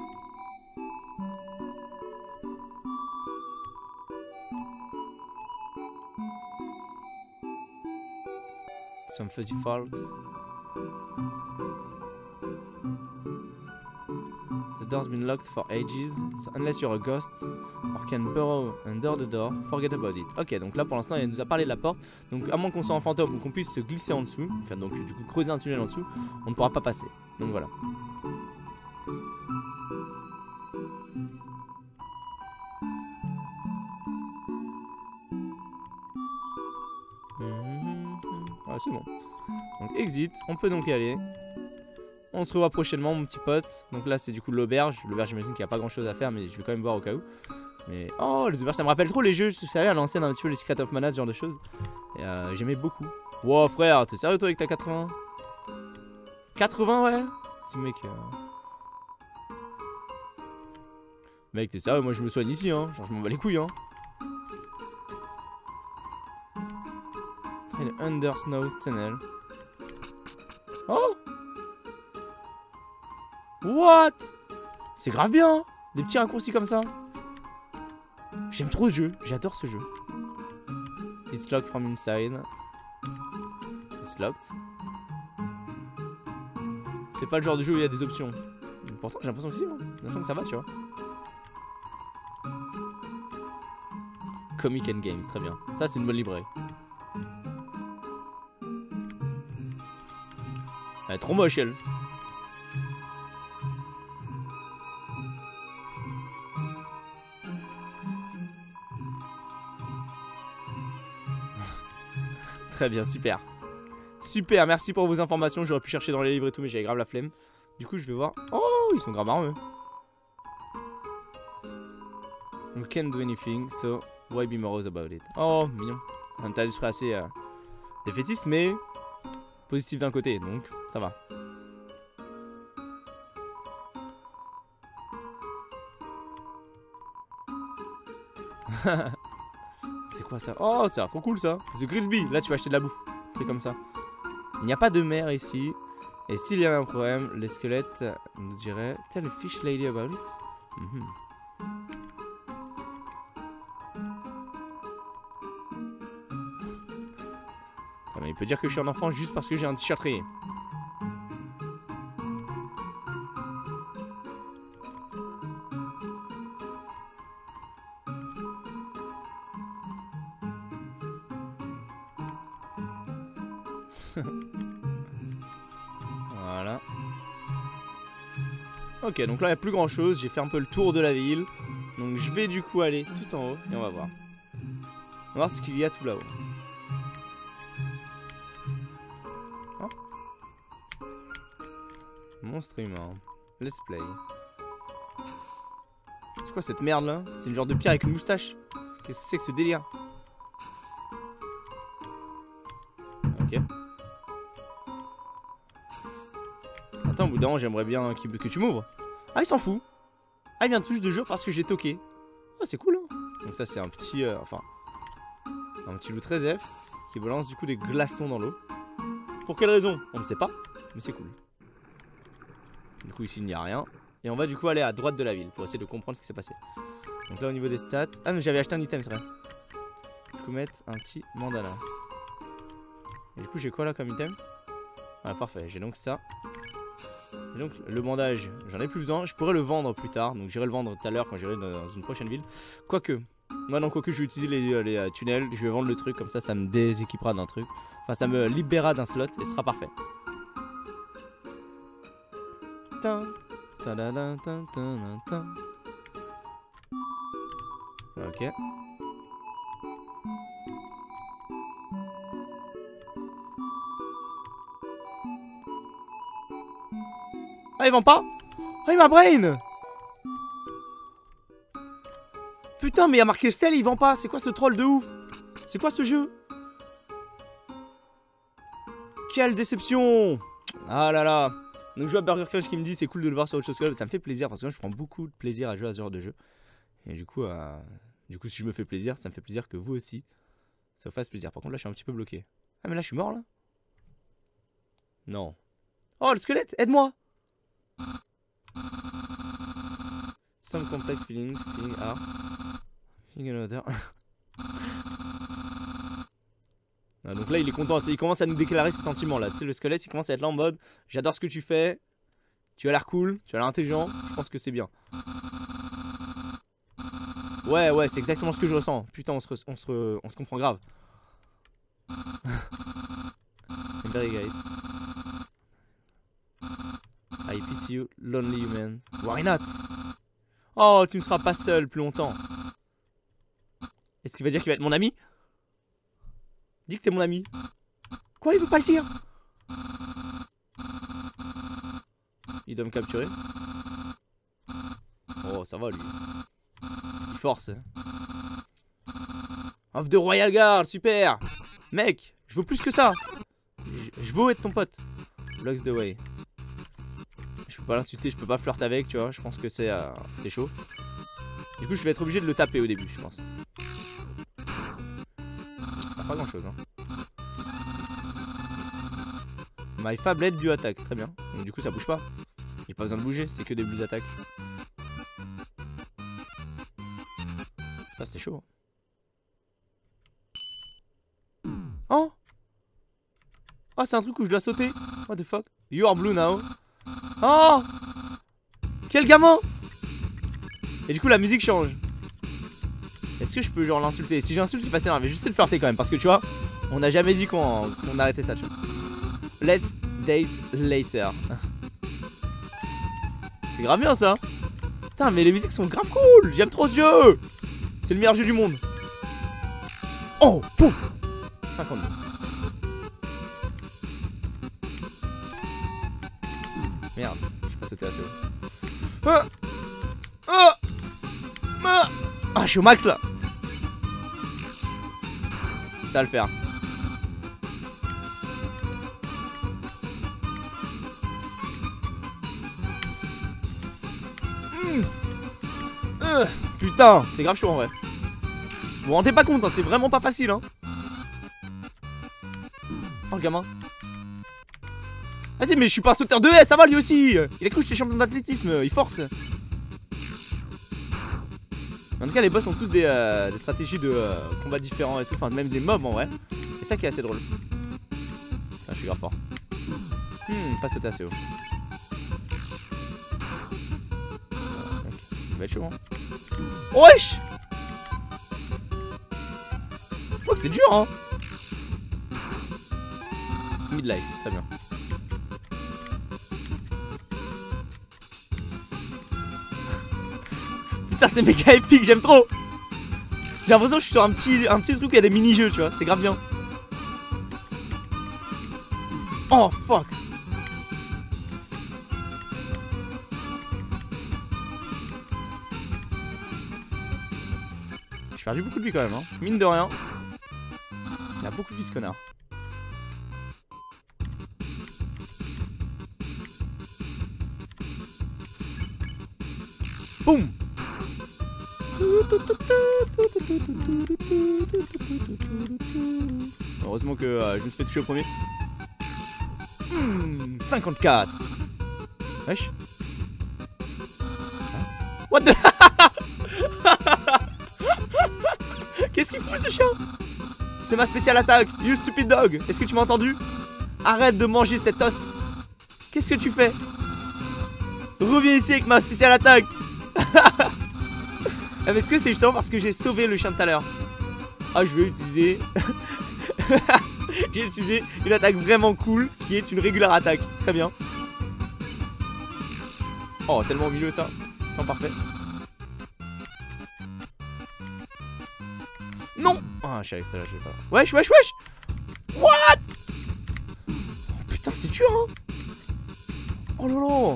Some fuzzy folks. The door's been locked for ages, so unless you're a ghost or can burrow under the door, forget about it. Ok, donc là pour l'instant il nous a parlé de la porte. Donc à moins qu'on soit un fantôme ou qu'on puisse se glisser en dessous, enfin donc du coup creuser un tunnel en dessous, on ne pourra pas passer. Donc voilà. Ah, c'est bon. Donc exit, on peut donc y aller. On se revoit prochainement mon petit pote. Donc là c'est du coup l'auberge. L'auberge j'imagine qu'il n'y a pas grand chose à faire, mais je vais quand même voir au cas où. Mais oh les auberges ça me rappelle trop les jeux, vous savez à l'ancienne un petit peu les Secret of Mana, ce genre de choses. Et euh, j'aimais beaucoup. Wow frère, t'es sérieux toi avec ta quatre-vingts? quatre-vingts ouais. Ce mec euh... Mec t'es sérieux, moi je me soigne ici hein. Genre je m'en bats les couilles hein. Under Snow Tunnel. Oh! What? C'est grave bien hein. Des petits raccourcis comme ça. J'aime trop ce jeu, j'adore ce jeu. It's locked from inside. It's locked. C'est pas le genre de jeu où il y a des options. Pourtant j'ai l'impression que si, hein. J'ai l'impression que ça va tu vois. Comic and Games, très bien. Ça c'est une bonne librairie. Elle est trop moche elle. Très bien, super. Super, merci pour vos informations. J'aurais pu chercher dans les livres et tout, mais j'avais grave la flemme. Du coup, je vais voir. Oh, ils sont grave marrants eux. We can't do anything, so why be morose about it? Oh, mignon. Un tas d'esprit assez euh, défaitiste, mais positif d'un côté, donc ça va. C'est quoi ça? Oh, c'est trop cool ça. The Grisby, là tu vas acheter de la bouffe. Un truc comme ça. Il n'y a pas de mer ici. Et s'il y a un problème, les squelettes nous diraient Tell a fish lady about it. Mmh. Ah, mais il peut dire que je suis un enfant juste parce que j'ai un t-shirt rayé. Voilà. Ok, donc là il n'y a plus grand chose. J'ai fait un peu le tour de la ville. Donc je vais du coup aller tout en haut et on va voir. On va voir ce qu'il y a tout là-haut. Oh. Monstre humain. Let's play. C'est quoi cette merde là? C'est une genre de pierre avec une moustache. Qu'est-ce que c'est que ce délire? Ok. Attends, au bout d'un moment, j'aimerais bien que tu m'ouvres. Ah, il s'en fout. Ah, il vient de touche de jeu parce que j'ai toqué. Ah, c'est cool, hein. Donc ça, c'est un petit... Euh, enfin... Un petit loup très F qui balance du coup des glaçons dans l'eau. Pour quelle raison? On ne sait pas, mais c'est cool. Du coup, ici, il n'y a rien. Et on va du coup aller à droite de la ville pour essayer de comprendre ce qui s'est passé. Donc là, au niveau des stats... Ah, mais j'avais acheté un item, c'est vrai. Du coup, mettre un petit mandala. Et du coup, j'ai quoi là comme item? Ah, parfait. J'ai donc ça. Et donc le bandage, j'en ai plus besoin. Je pourrais le vendre plus tard. Donc j'irai le vendre tout à l'heure quand j'irai dans une prochaine ville. Quoique, moi non, quoique je vais utiliser les, les euh, tunnels. Je vais vendre le truc comme ça, ça me déséquipera d'un truc. Enfin, ça me libérera d'un slot et ce sera parfait. Ok. Ah, il vend pas? Ah, il m'a brain! Putain, mais il y a marqué sel, il vend pas. C'est quoi ce troll de ouf? C'est quoi ce jeu? Quelle déception! Ah là là. Donc je vois Burger Crunch qui me dit c'est cool de le voir sur autre chose que là. Ça me fait plaisir parce que moi je prends beaucoup de plaisir à jouer à ce genre de jeu. Et du coup, euh, du coup si je me fais plaisir, ça me fait plaisir que vous aussi ça vous fasse plaisir. Par contre là je suis un petit peu bloqué. Ah mais là je suis mort là? Non. Oh le squelette, aide-moi! Some complex feelings, feeling are feeling another. Ah, donc là il est content, il commence à nous déclarer ses sentiments là. Tu sais le squelette il commence à être là en mode j'adore ce que tu fais, tu as l'air cool, tu as l'air intelligent, je pense que c'est bien. Ouais ouais c'est exactement ce que je ressens. Putain on se, re, on se, re, on se comprend grave. Very great. I pity you, lonely human. Why not? Oh, tu ne seras pas seul plus longtemps. Est-ce qu'il va dire qu'il va être mon ami? Dis que t'es mon ami. Quoi, il veut pas le dire? Il doit me capturer. Oh, ça va lui. Il force. Offre de Royal Guard, super. Mec, je veux plus que ça. Je, je veux être ton pote. Blocks the way. Je peux pas l'insulter, je peux pas flirter avec, tu vois. Je pense que c'est euh, c'est chaud. Du coup, je vais être obligé de le taper au début, je pense. Pas grand chose, hein. My Fab Blade du attaque, très bien. Donc, du coup, ça bouge pas. J'ai pas besoin de bouger, c'est que des blues attaques. Ça, c'était chaud. Oh! Oh, c'est un truc où je dois sauter. What the fuck? You are blue now. Oh! Quel gamin! Et du coup la musique change. Est-ce que je peux genre l'insulter? Si j'insulte il va s'énerver. Je vais juste le flirter quand même parce que tu vois on n'a jamais dit qu'on qu'on arrêtait ça tu vois. Let's date later. C'est grave bien ça. Putain mais les musiques sont grave cool. J'aime trop ce jeu. C'est le meilleur jeu du monde. Oh pouf cinquante-deux. Merde, j'ai pas sauté assez haut. Ah ah ah ah, je suis au max là. Ça va le faire. Mmh. Euh, putain, c'est grave chaud en vrai. Vous vous rendez pas compte, hein, c'est vraiment pas facile. Hein. Oh le gamin. Vas-y mais je suis pas un sauteur de S, ça va lui aussi. Il a cru que j'étais champion d'athlétisme, il force. En tout cas, les boss ont tous des, euh, des stratégies de euh, combat différents et tout. Enfin, même des mobs en vrai. C'est ça qui est assez drôle. Ah, je suis grave fort. Hmm, pas sauter assez haut. Ah, mec, ça va être chaud, hein. Wesh! Oh, c'est dur, hein. Midlife, très bien. Putain, c'est méga épique, j'aime trop. J'ai l'impression que je suis sur un petit, un petit truc où il y a des mini-jeux, tu vois, c'est grave bien. Oh fuck. J'ai perdu beaucoup de vie quand même, hein. Mine de rien. Il a beaucoup de vie ce connard. Boum. Heureusement que euh, je me suis fait toucher au premier. Mmh, cinquante-quatre. Wesh. Hein? What the. Qu'est-ce qu'il fout ce chien? C'est ma spéciale attaque. You stupid dog. Est-ce que tu m'as entendu? Arrête de manger cet os. Qu'est-ce que tu fais? Reviens ici avec ma spéciale attaque. Est-ce que c'est justement parce que j'ai sauvé le chien tout à l'heure? Ah, je vais utiliser. J'ai utilisé une attaque vraiment cool qui est une régulière attaque. Très bien. Oh, tellement au milieu ça. Non, parfait. Non. Ah, je suis avec ça là, je vais pas. Wesh, wesh, wesh. What? Oh, putain, c'est dur, hein. Oh là là.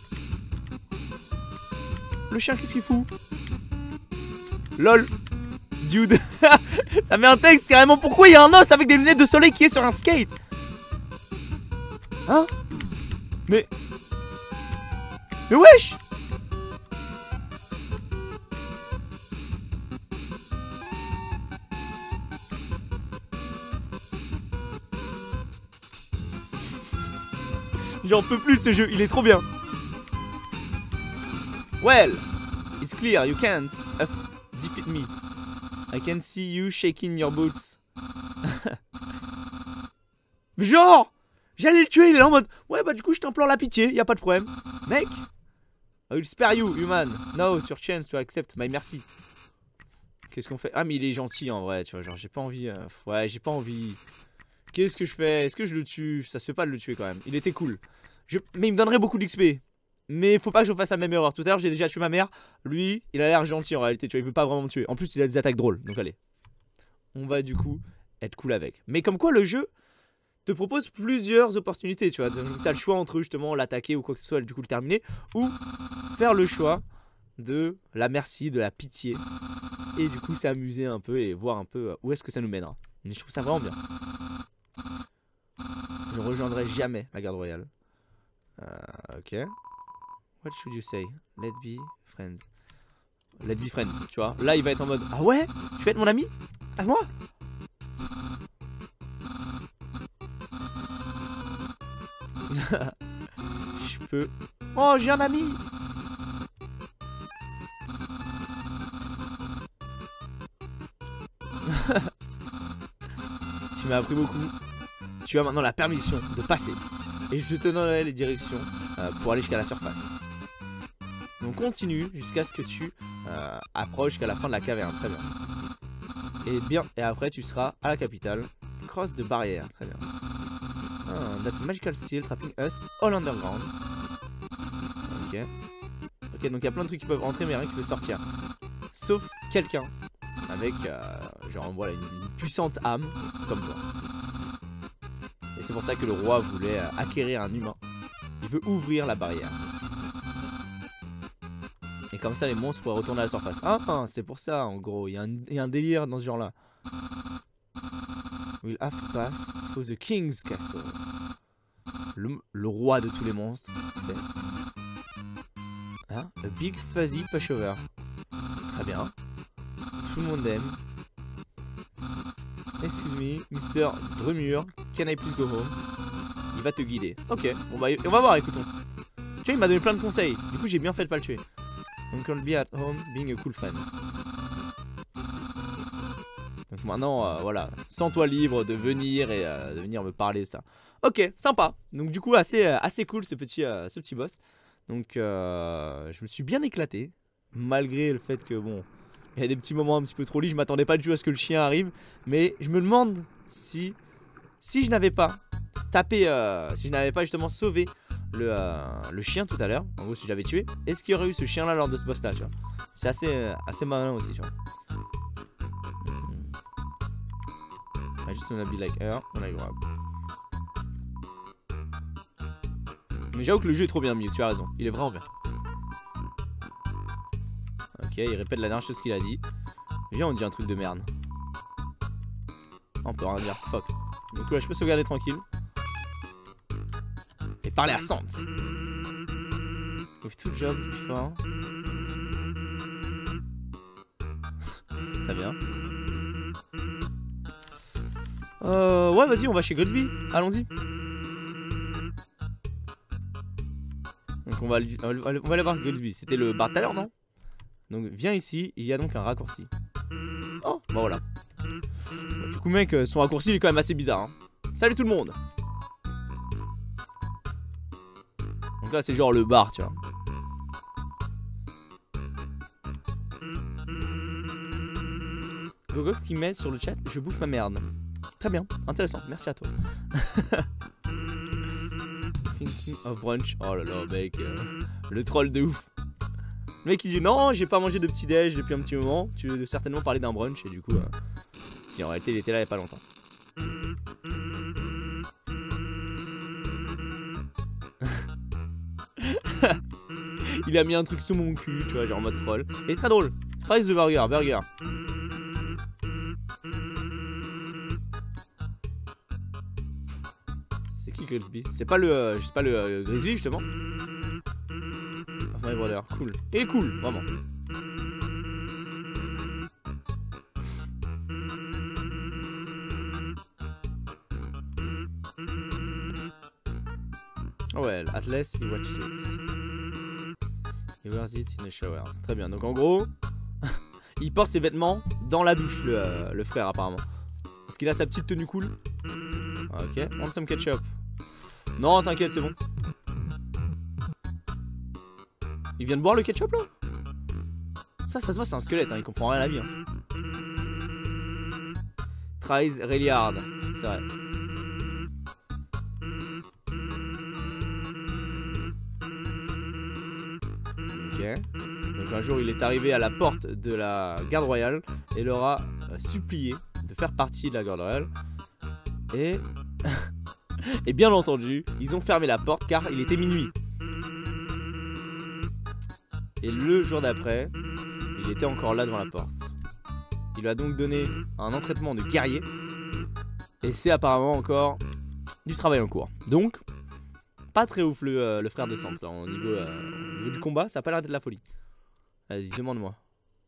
Le chien, qu'est-ce qu'il fout? Lol. Dude. Ça met un texte carrément. Pourquoi il y a un os avec des lunettes de soleil qui est sur un skate? Hein? Mais... Mais wesh. J'en peux plus de ce jeu, il est trop bien. Well, it's clear, you can't uh, defeat me. I can see you shaking your boots. Mais genre, j'allais le tuer, il est là en mode ouais bah du coup je t'implore la pitié, y a pas de problème. Mec, I will spare you, human. Now it's your chance to accept my mercy. Qu'est-ce qu'on fait? Ah mais il est gentil en vrai, tu vois, genre j'ai pas envie. Euh... Ouais, j'ai pas envie. Qu'est-ce que je fais? Est-ce que je le tue? Ça se fait pas de le tuer quand même. Il était cool. Je... Mais il me donnerait beaucoup d'X P. Mais faut pas que je fasse la même erreur. Tout à l'heure j'ai déjà tué ma mère. Lui il a l'air gentil en réalité, tu vois, il veut pas vraiment me tuer. En plus il a des attaques drôles, donc allez. On va du coup être cool avec. Mais comme quoi le jeu te propose plusieurs opportunités, tu vois. Donc t'as le choix entre justement l'attaquer ou quoi que ce soit, du coup le terminer. Ou faire le choix de la merci, de la pitié. Et du coup s'amuser un peu et voir un peu où est-ce que ça nous mènera. Mais je trouve ça vraiment bien. Je ne rejoindrai jamais la garde royale. Euh, ok. What should you say? Let be friends. Let be friends, tu vois. Là, il va être en mode ah ouais? Tu veux être mon ami? À moi? Je peux. Oh, j'ai un ami! Tu m'as appris beaucoup. Tu as maintenant la permission de passer. Et je te donnerai les directions euh, pour aller jusqu'à la surface. Donc continue jusqu'à ce que tu euh, approches jusqu'à la fin de la caverne. Très bien. Et bien, et après tu seras à la capitale. Cross de barrière. Très bien. Ah, that's a magical seal trapping us all underground. Ok. Ok, donc il y a plein de trucs qui peuvent rentrer mais rien qui peut sortir. Sauf quelqu'un avec euh, genre voilà une, une puissante âme comme toi. Et c'est pour ça que le roi voulait euh, acquérir un humain. Il veut ouvrir la barrière. Et comme ça les monstres pourraient retourner à la surface. Ah, ah c'est pour ça en gros. Il y, y a un délire dans ce genre là. We'll have to pass through the king's castle. Le, le roi de tous les monstres. C'est hein? A big fuzzy pushover. Très bien. Tout le monde aime. Excuse me, mister Drumur, can I please go home? Il va te guider. Ok, on va, on va voir, écoutons. Tu vois, il m'a donné plein de conseils. Du coup, j'ai bien fait de pas le tuer. Uncle be at home, being a cool friend. Donc maintenant, euh, voilà, sens-toi libre de venir et euh, de venir me parler de ça. Ok, sympa. Donc du coup, assez, euh, assez cool ce petit, euh, ce petit boss. Donc euh, je me suis bien éclaté. Malgré le fait que, bon, il y a des petits moments un petit peu trop lits. Je m'attendais pas du tout à ce que le chien arrive. Mais je me demande si, si je n'avais pas tapé, euh, si je n'avais pas justement sauvé le, euh, le chien tout à l'heure. En gros, si je l'avais tué, est-ce qu'il y aurait eu ce chien là lors de ce boss là, tu vois. C'est assez, euh, assez malin aussi, tu vois. I just wanna be like her when I grow up. Mais j'avoue que le jeu est trop bien mis, tu as raison, il est vraiment bien. Ok, il répète la dernière chose qu'il a dit. Viens, on dit un truc de merde. On peut rien dire, fuck. Donc là, je peux sauvegarder tranquille. Et parler à Sans. With two jobs before. Très bien. Euh, ouais, vas-y, on va chez Goldsby. Allons-y. Donc on va, on va aller voir Goldsby. C'était le bar tout à l'heure, non? Donc viens ici, il y a donc un raccourci. Oh, bah voilà. Bon, du coup, mec, son raccourci il est quand même assez bizarre. Hein. Salut tout le monde. Donc là, c'est genre le bar, tu vois. Gogo qui met sur le chat, je bouffe ma merde. Très bien, intéressant, merci à toi. Thinking of brunch. Oh là là, mec, euh, le troll de ouf. Le mec il dit non, j'ai pas mangé de petit déj depuis un petit moment. Tu veux certainement parler d'un brunch et du coup, euh, si en réalité il était là il y a pas longtemps. Il a mis un truc sous mon cul, tu vois, genre en mode troll. Et très drôle. Fries de burger, burger. C'est qui Goldsby? C'est pas le, euh, c'est pas le euh, Grizzly justement. Enfin, my brother, cool. Il est cool, vraiment. Oh well, at least he watched it. He wears it in the shower. C'est très bien. Donc en gros, il porte ses vêtements dans la douche, le, euh, le frère apparemment. Parce qu'il a sa petite tenue cool. Ok, want some ketchup. Non, t'inquiète, c'est bon. Il vient de boire le ketchup là? Ça, ça se voit, c'est un squelette, hein, il comprend rien à la vie. Hein. Tries really hard, c'est vrai. Ok. Donc un jour, il est arrivé à la porte de la garde royale et leur a euh, supplié de faire partie de la garde royale. Et... et bien entendu, ils ont fermé la porte car il était minuit. Et le jour d'après, il était encore là devant la porte. Il lui a donc donné un entraînement de guerrier. Et c'est apparemment encore du travail en cours. Donc, pas très ouf le, euh, le frère de Sans. Hein, au, niveau, euh, au niveau du combat, ça a pas l'air d'être la folie. Vas-y, demande-moi.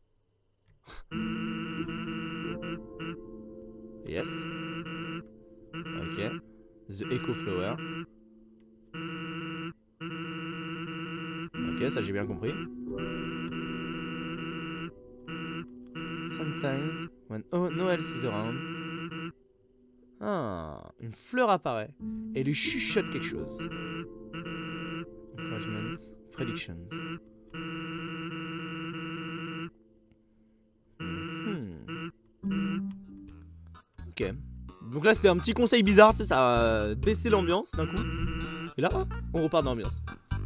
Yes. Ok. The Echo Flower. Ok, ça j'ai bien compris. Sometimes, when oh, no else is around. Ah, une fleur apparaît et lui chuchote quelque chose. Encouragement, predictions. Hmm. Ok. Donc là c'était un petit conseil bizarre, tu sais, ça a baissé l'ambiance d'un coup. Et là, on repart dans l'ambiance.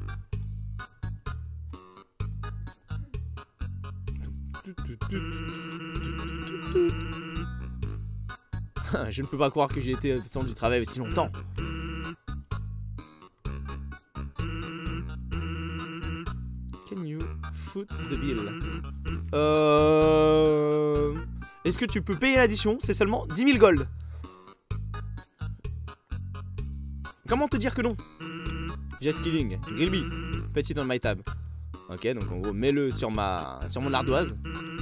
Je ne peux pas croire que j'ai été absent du travail aussi longtemps. Can you foot the bill? Euh... Est-ce que tu peux payer l'addition? C'est seulement dix mille gold. Comment te dire que non? Just kidding. Gilby, petit on my tab. Ok, donc en gros, mets-le sur ma, sur mon ardoise.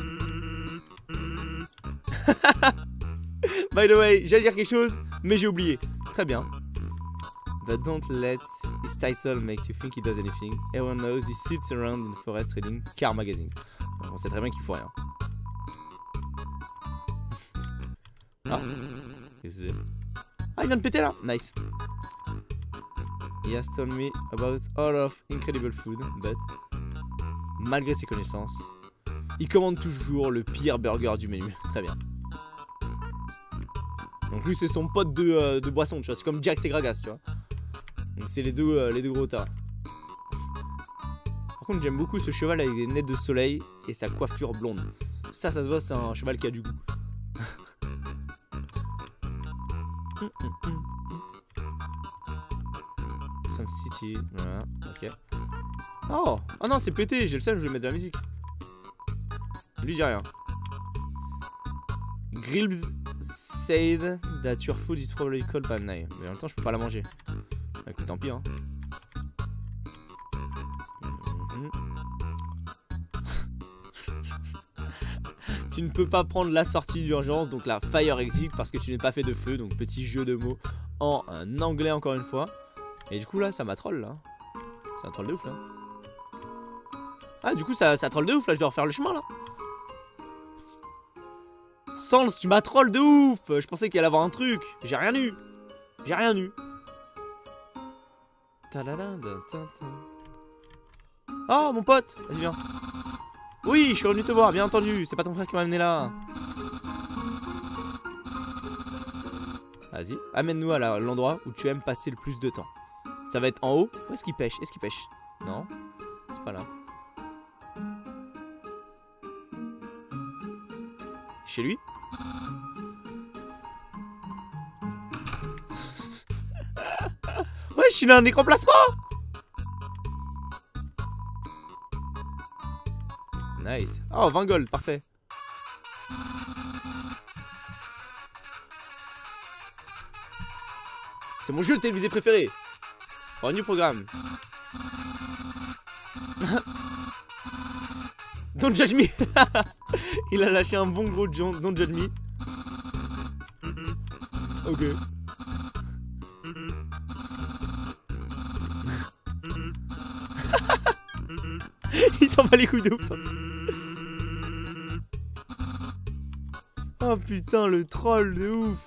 By the way, j'allais dire quelque chose, mais j'ai oublié. Très bien. But don't let his title make you think he does anything. Everyone knows he sits around in the forest reading car magazines. Donc on sait très bien qu'il faut rien. Ah, qu'est-ce que c'est? Ah, il vient de péter là. Nice. He has told me about all of incredible food, but malgré ses connaissances, il commande toujours le pire burger du menu. Très bien. Donc lui c'est son pote de, euh, de boisson, tu vois. C'est comme Jax et Gragas, tu vois. Donc c'est les deux, euh, les deux gros tas. Par contre j'aime beaucoup ce cheval avec des lunettes de soleil et sa coiffure blonde. Ça, ça se voit, c'est un cheval qui a du goût. Sun City, voilà, ok. Oh, oh non, c'est pété, j'ai le seul, je vais mettre de la musique. Lui, j'ai rien. Grillz said that your food is probably cold by night. Mais en même temps, je peux pas la manger. Écoute, tant pis, hein. Mm-hmm. Tu ne peux pas prendre la sortie d'urgence, donc la fire exit, parce que tu n'es pas fait de feu. Donc, petit jeu de mots en euh, anglais, encore une fois. Et du coup, là, ça m'a troll, là. C'est un troll de ouf, là. Ah, du coup, ça, ça troll de ouf, là. Je dois refaire le chemin, là. Sans, tu m'as troll de ouf. Je pensais qu'il allait avoir un truc. J'ai rien eu. J'ai rien eu. Oh, mon pote. Vas-y, viens. Oui, je suis revenu te voir, bien entendu. C'est pas ton frère qui m'a amené là. Vas-y, amène-nous à l'endroit où tu aimes passer le plus de temps. Ça va être en haut. Où est-ce qu'il pêche? Est-ce qu'il pêche? Non, c'est pas là. Chez lui? Ouais, je suis là un écran placement. Nice. Oh, vingt gold, parfait. C'est mon jeu de télévisé préféré. Oh, new programme. Don't judge me. Il a lâché un bon gros don't judge me. Ok. Il s'en bat les couilles de ouf ça. Oh putain, le troll de ouf.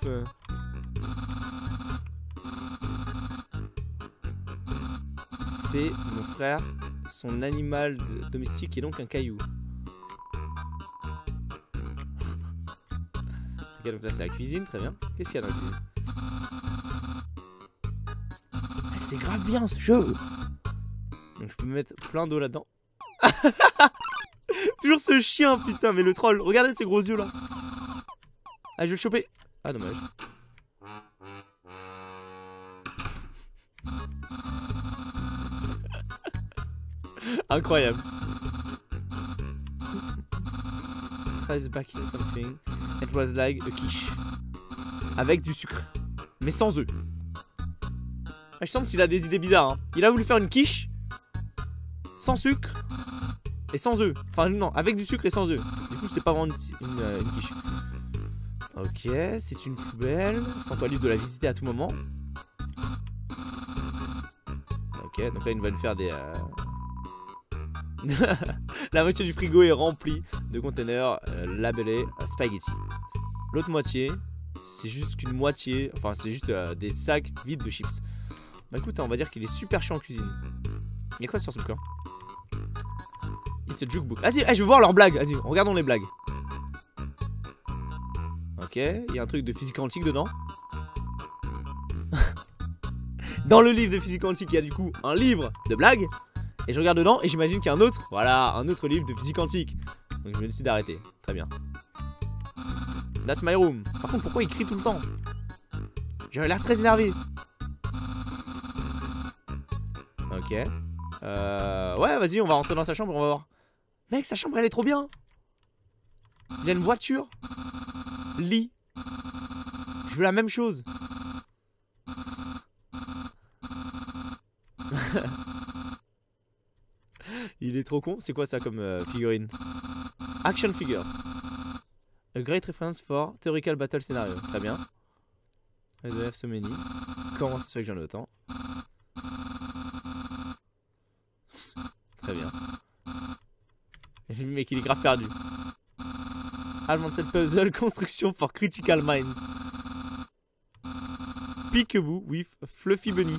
C'est mon frère, son animal de domestique est donc un caillou. Ok, donc là c'est la cuisine, très bien. Qu'est-ce qu'il y a dans la cuisine? Ah, c'est grave bien ce jeu. Donc je peux me mettre plein d'eau là-dedans. Toujours ce chien, putain, mais le troll. Regardez ces gros yeux là. Ah, je vais le choper. Ah, dommage. Incroyable. Tries back in something. It was like a quiche. Avec du sucre. Mais sans œufs. Ah, je sens qu'il a des idées bizarres. Hein. Il a voulu faire une quiche. Sans sucre. Et sans œufs. Enfin, non, avec du sucre et sans œufs. Du coup, c'était pas vraiment une, une, une quiche. Ok, c'est une poubelle. Sens-toi libre de la visiter à tout moment. Ok, donc là, il va nous faire des. Euh... La moitié du frigo est remplie de containers euh, labellés euh, spaghetti. L'autre moitié, c'est juste qu'une moitié. Enfin, c'est juste euh, des sacs vides de chips. Bah écoute, on va dire qu'il est super chiant en cuisine. Il y a quoi sur ce bouquin? It's a jukebook. Vas-y, hey, je veux voir leurs blagues. Vas-y, regardons les blagues. Ok, il y a un truc de physique quantique dedans. Dans le livre de physique quantique, il y a du coup un livre de blagues. Et je regarde dedans et j'imagine qu'il y a un autre. Voilà, un autre livre de physique quantique. Donc je me décide d'arrêter. Très bien. That's my room. Par contre, pourquoi il crie tout le temps? J'avais l'air très énervé. Ok. Euh... Ouais, vas-y, on va rentrer dans sa chambre, on va voir. Mec, sa chambre, elle est trop bien. Il y a une voiture. Lit. Je veux la même chose. Il est trop con. C'est quoi ça comme euh, figurine? Action figures. A great reference for theoretical battle scenario. Très bien. I do have so many. Comment ça se fait que j'en ai autant? Très bien. Mais qu'il est grave perdu. Advanced puzzle construction for critical minds. Peekaboo with Fluffy Bunny.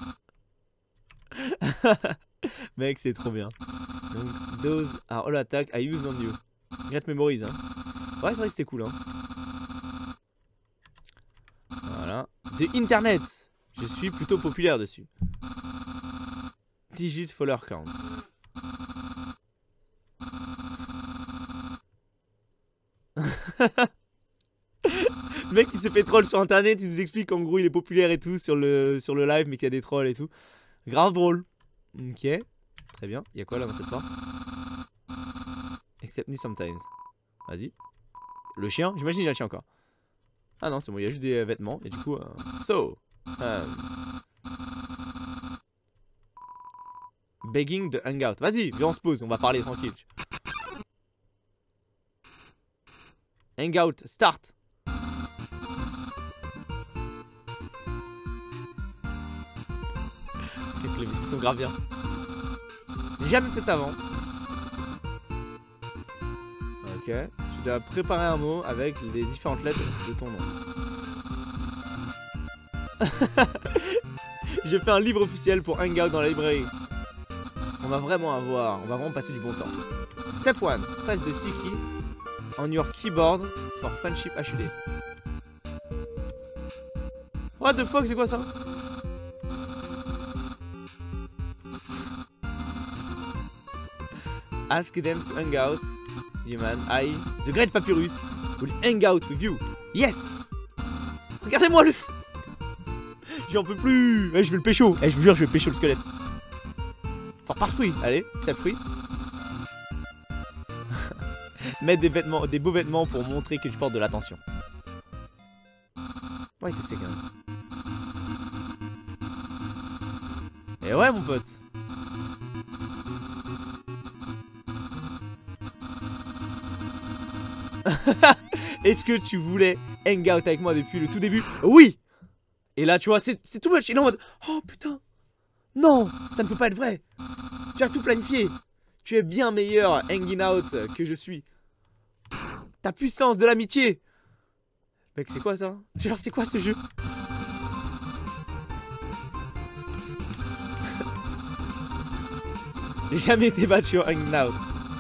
Mec, c'est trop bien. Donc, those are all attack I use on you. Great memories, hein. Ouais, c'est vrai que c'était cool, hein. Voilà. De Internet. Je suis plutôt populaire dessus. Digit follower count. Le mec il se fait troll sur internet, il vous explique qu'en gros il est populaire et tout sur le, sur le live mais qu'il y a des trolls et tout. Grave drôle. Ok, très bien. Il y a quoi là dans cette porte? Except me sometimes. Vas-y. Le chien, j'imagine il y a le chien encore. Ah non c'est bon, il y a juste des vêtements et du coup... Euh... So um... begging the hangout. Vas-y, viens on se pose, on va parler tranquille. Hangout, start. Les messieurs sont grave bien. J'ai jamais fait ça avant. Ok. Tu dois préparer un mot avec les différentes lettres de ton nom. J'ai fait un livre officiel pour Hangout dans la librairie. On va vraiment avoir, on va vraiment passer du bon temps. Step one. Press the C key on your keyboard for friendship H U D. What the fuck, c'est quoi ça? Ask them to hang out. Human, I, the Great Papyrus, will hang out with you. Yes! Regardez-moi le... J'en peux plus. Eh, je vais le pécho. Eh, je vous jure, je vais pécho le squelette. Enfin, par fruit. Allez, step fruit. Mettre des vêtements, des beaux vêtements pour montrer que tu portes de l'attention. Ouais, t'es quand même. Et ouais, mon pote. Est-ce que tu voulais hang out avec moi depuis le tout début? Oui. Et là tu vois c'est tout much. Et là en mode oh putain. Non, ça ne peut pas être vrai. Tu as tout planifié. Tu es bien meilleur hanging out que je suis. Ta puissance de l'amitié. Mec c'est quoi ça? Genre c'est quoi ce jeu? J'ai jamais été battu en hanging out.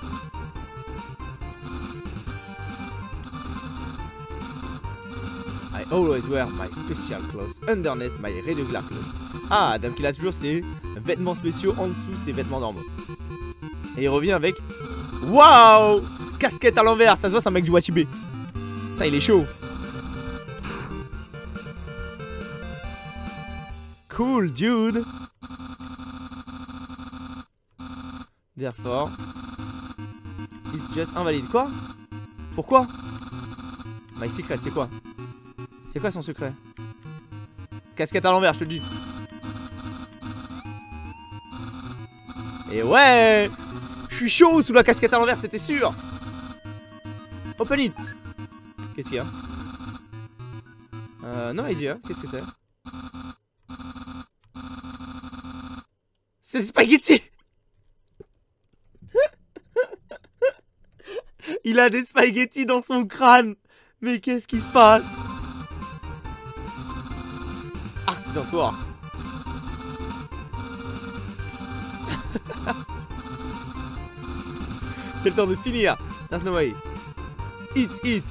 I always wear my special clothes underneath my regular clothes. Ah, donc il a toujours ses vêtements spéciaux en dessous ses vêtements normaux. Et il revient avec... Waouh! Casquette à l'envers, ça se voit c'est un mec du Watibé. Putain il est chaud. Cool dude. Therefore it's just invalide. Quoi? Pourquoi? My secret c'est quoi? C'est quoi son secret? Casquette à l'envers, je te le dis. Et ouais! Je suis chaud sous la casquette à l'envers, c'était sûr! Open it! Qu'est-ce qu'il y a? Euh, no idea. Qu'est-ce que c'est? C'est des spaghettis! Il a des spaghettis dans son crâne! Mais qu'est-ce qui se passe? Artisan tour. C'est le temps de finir. That's no way. Eat, eat.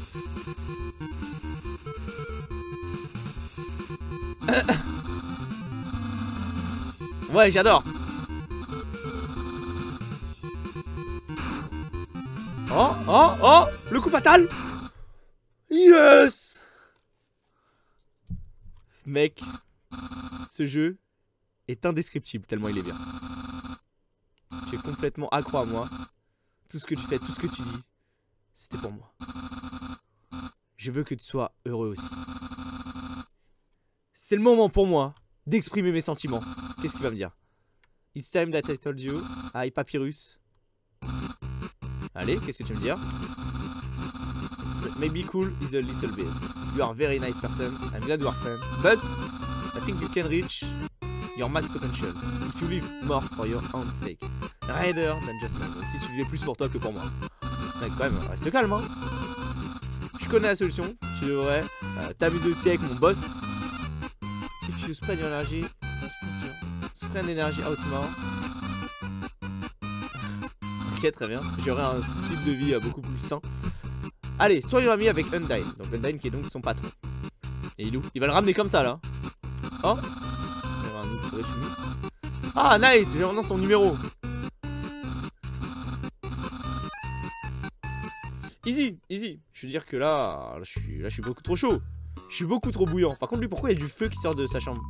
Ouais, j'adore. Oh, oh, oh, le coup fatal. Yes. Mec, ce jeu est indescriptible tellement il est bien. Tu es complètement accro à moi. Tout ce que tu fais, tout ce que tu dis, c'était pour moi. Je veux que tu sois heureux aussi. C'est le moment pour moi d'exprimer mes sentiments. Qu'est-ce qu'il va me dire? It's time that I told you. I Papyrus. Allez, qu'est-ce que tu veux me dire? Maybe cool is a little bit. You are a very nice person. I'm glad you are friends. But I think you can reach your max potential if you live more for your own sake. Rather than just me. Si tu vivais plus pour toi que pour moi. Mais quand même, reste calme. Hein. Je connais la solution. Tu devrais euh, t'amuser aussi avec mon boss. If you spread your energy, spread l'énergie outmore. Ok, très bien. J'aurai un style de vie beaucoup plus sain. Allez, soyons amis avec Undyne. Donc Undyne qui est donc son patron. Et il est où? Il va le ramener comme ça là. Oh, il y aura un autre sur le. Ah nice, j'ai maintenant son numéro. Easy, easy. Je veux dire que là, là je, suis, là, je suis beaucoup trop chaud. Je suis beaucoup trop bouillant. Par contre, lui, pourquoi il y a du feu qui sort de sa chambre?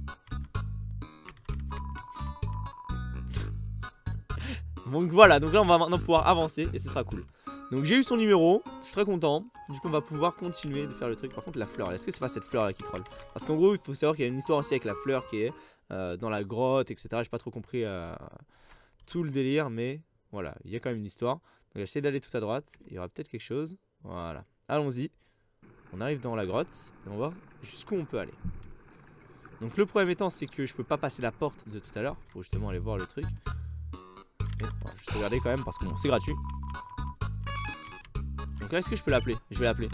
Donc voilà, donc là, on va maintenant pouvoir avancer et ce sera cool. Donc j'ai eu son numéro, je suis très content. Du coup, on va pouvoir continuer de faire le truc. Par contre, la fleur, est-ce que c'est pas cette fleur là qui troll? Parce qu'en gros, il faut savoir qu'il y a une histoire aussi avec la fleur qui est euh, dans la grotte, et cetera. J'ai pas trop compris euh, tout le délire, mais voilà, il y a quand même une histoire. Donc j'essaie d'aller tout à droite, il y aura peut-être quelque chose. Voilà, allons-y. On arrive dans la grotte et on va voir jusqu'où on peut aller. Donc le problème étant, c'est que je peux pas passer la porte de tout à l'heure pour justement aller voir le truc. Et, bon, je vais regarder quand même parce que bon, c'est gratuit. Donc là, est-ce que je peux l'appeler? Je vais l'appeler.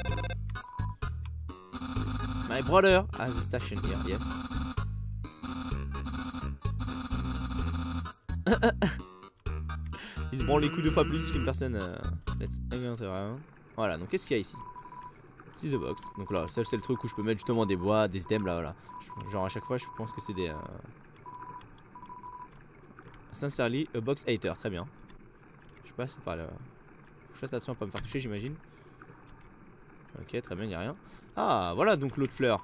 My brother has a station here, yes. Il se branle les coups deux fois plus qu'une personne. Euh... Let's hang. Voilà, donc qu'est-ce qu'il y a ici? C'est the box. Donc là, ça c'est le truc où je peux mettre justement des bois, des items là, voilà. Genre à chaque fois, je pense que c'est des. Euh... Sincerely, a box hater, très bien. Je passe par là. Je fasse attention à pas me faire toucher, j'imagine. Ok, très bien, il n'y a rien. Ah, voilà donc l'autre fleur.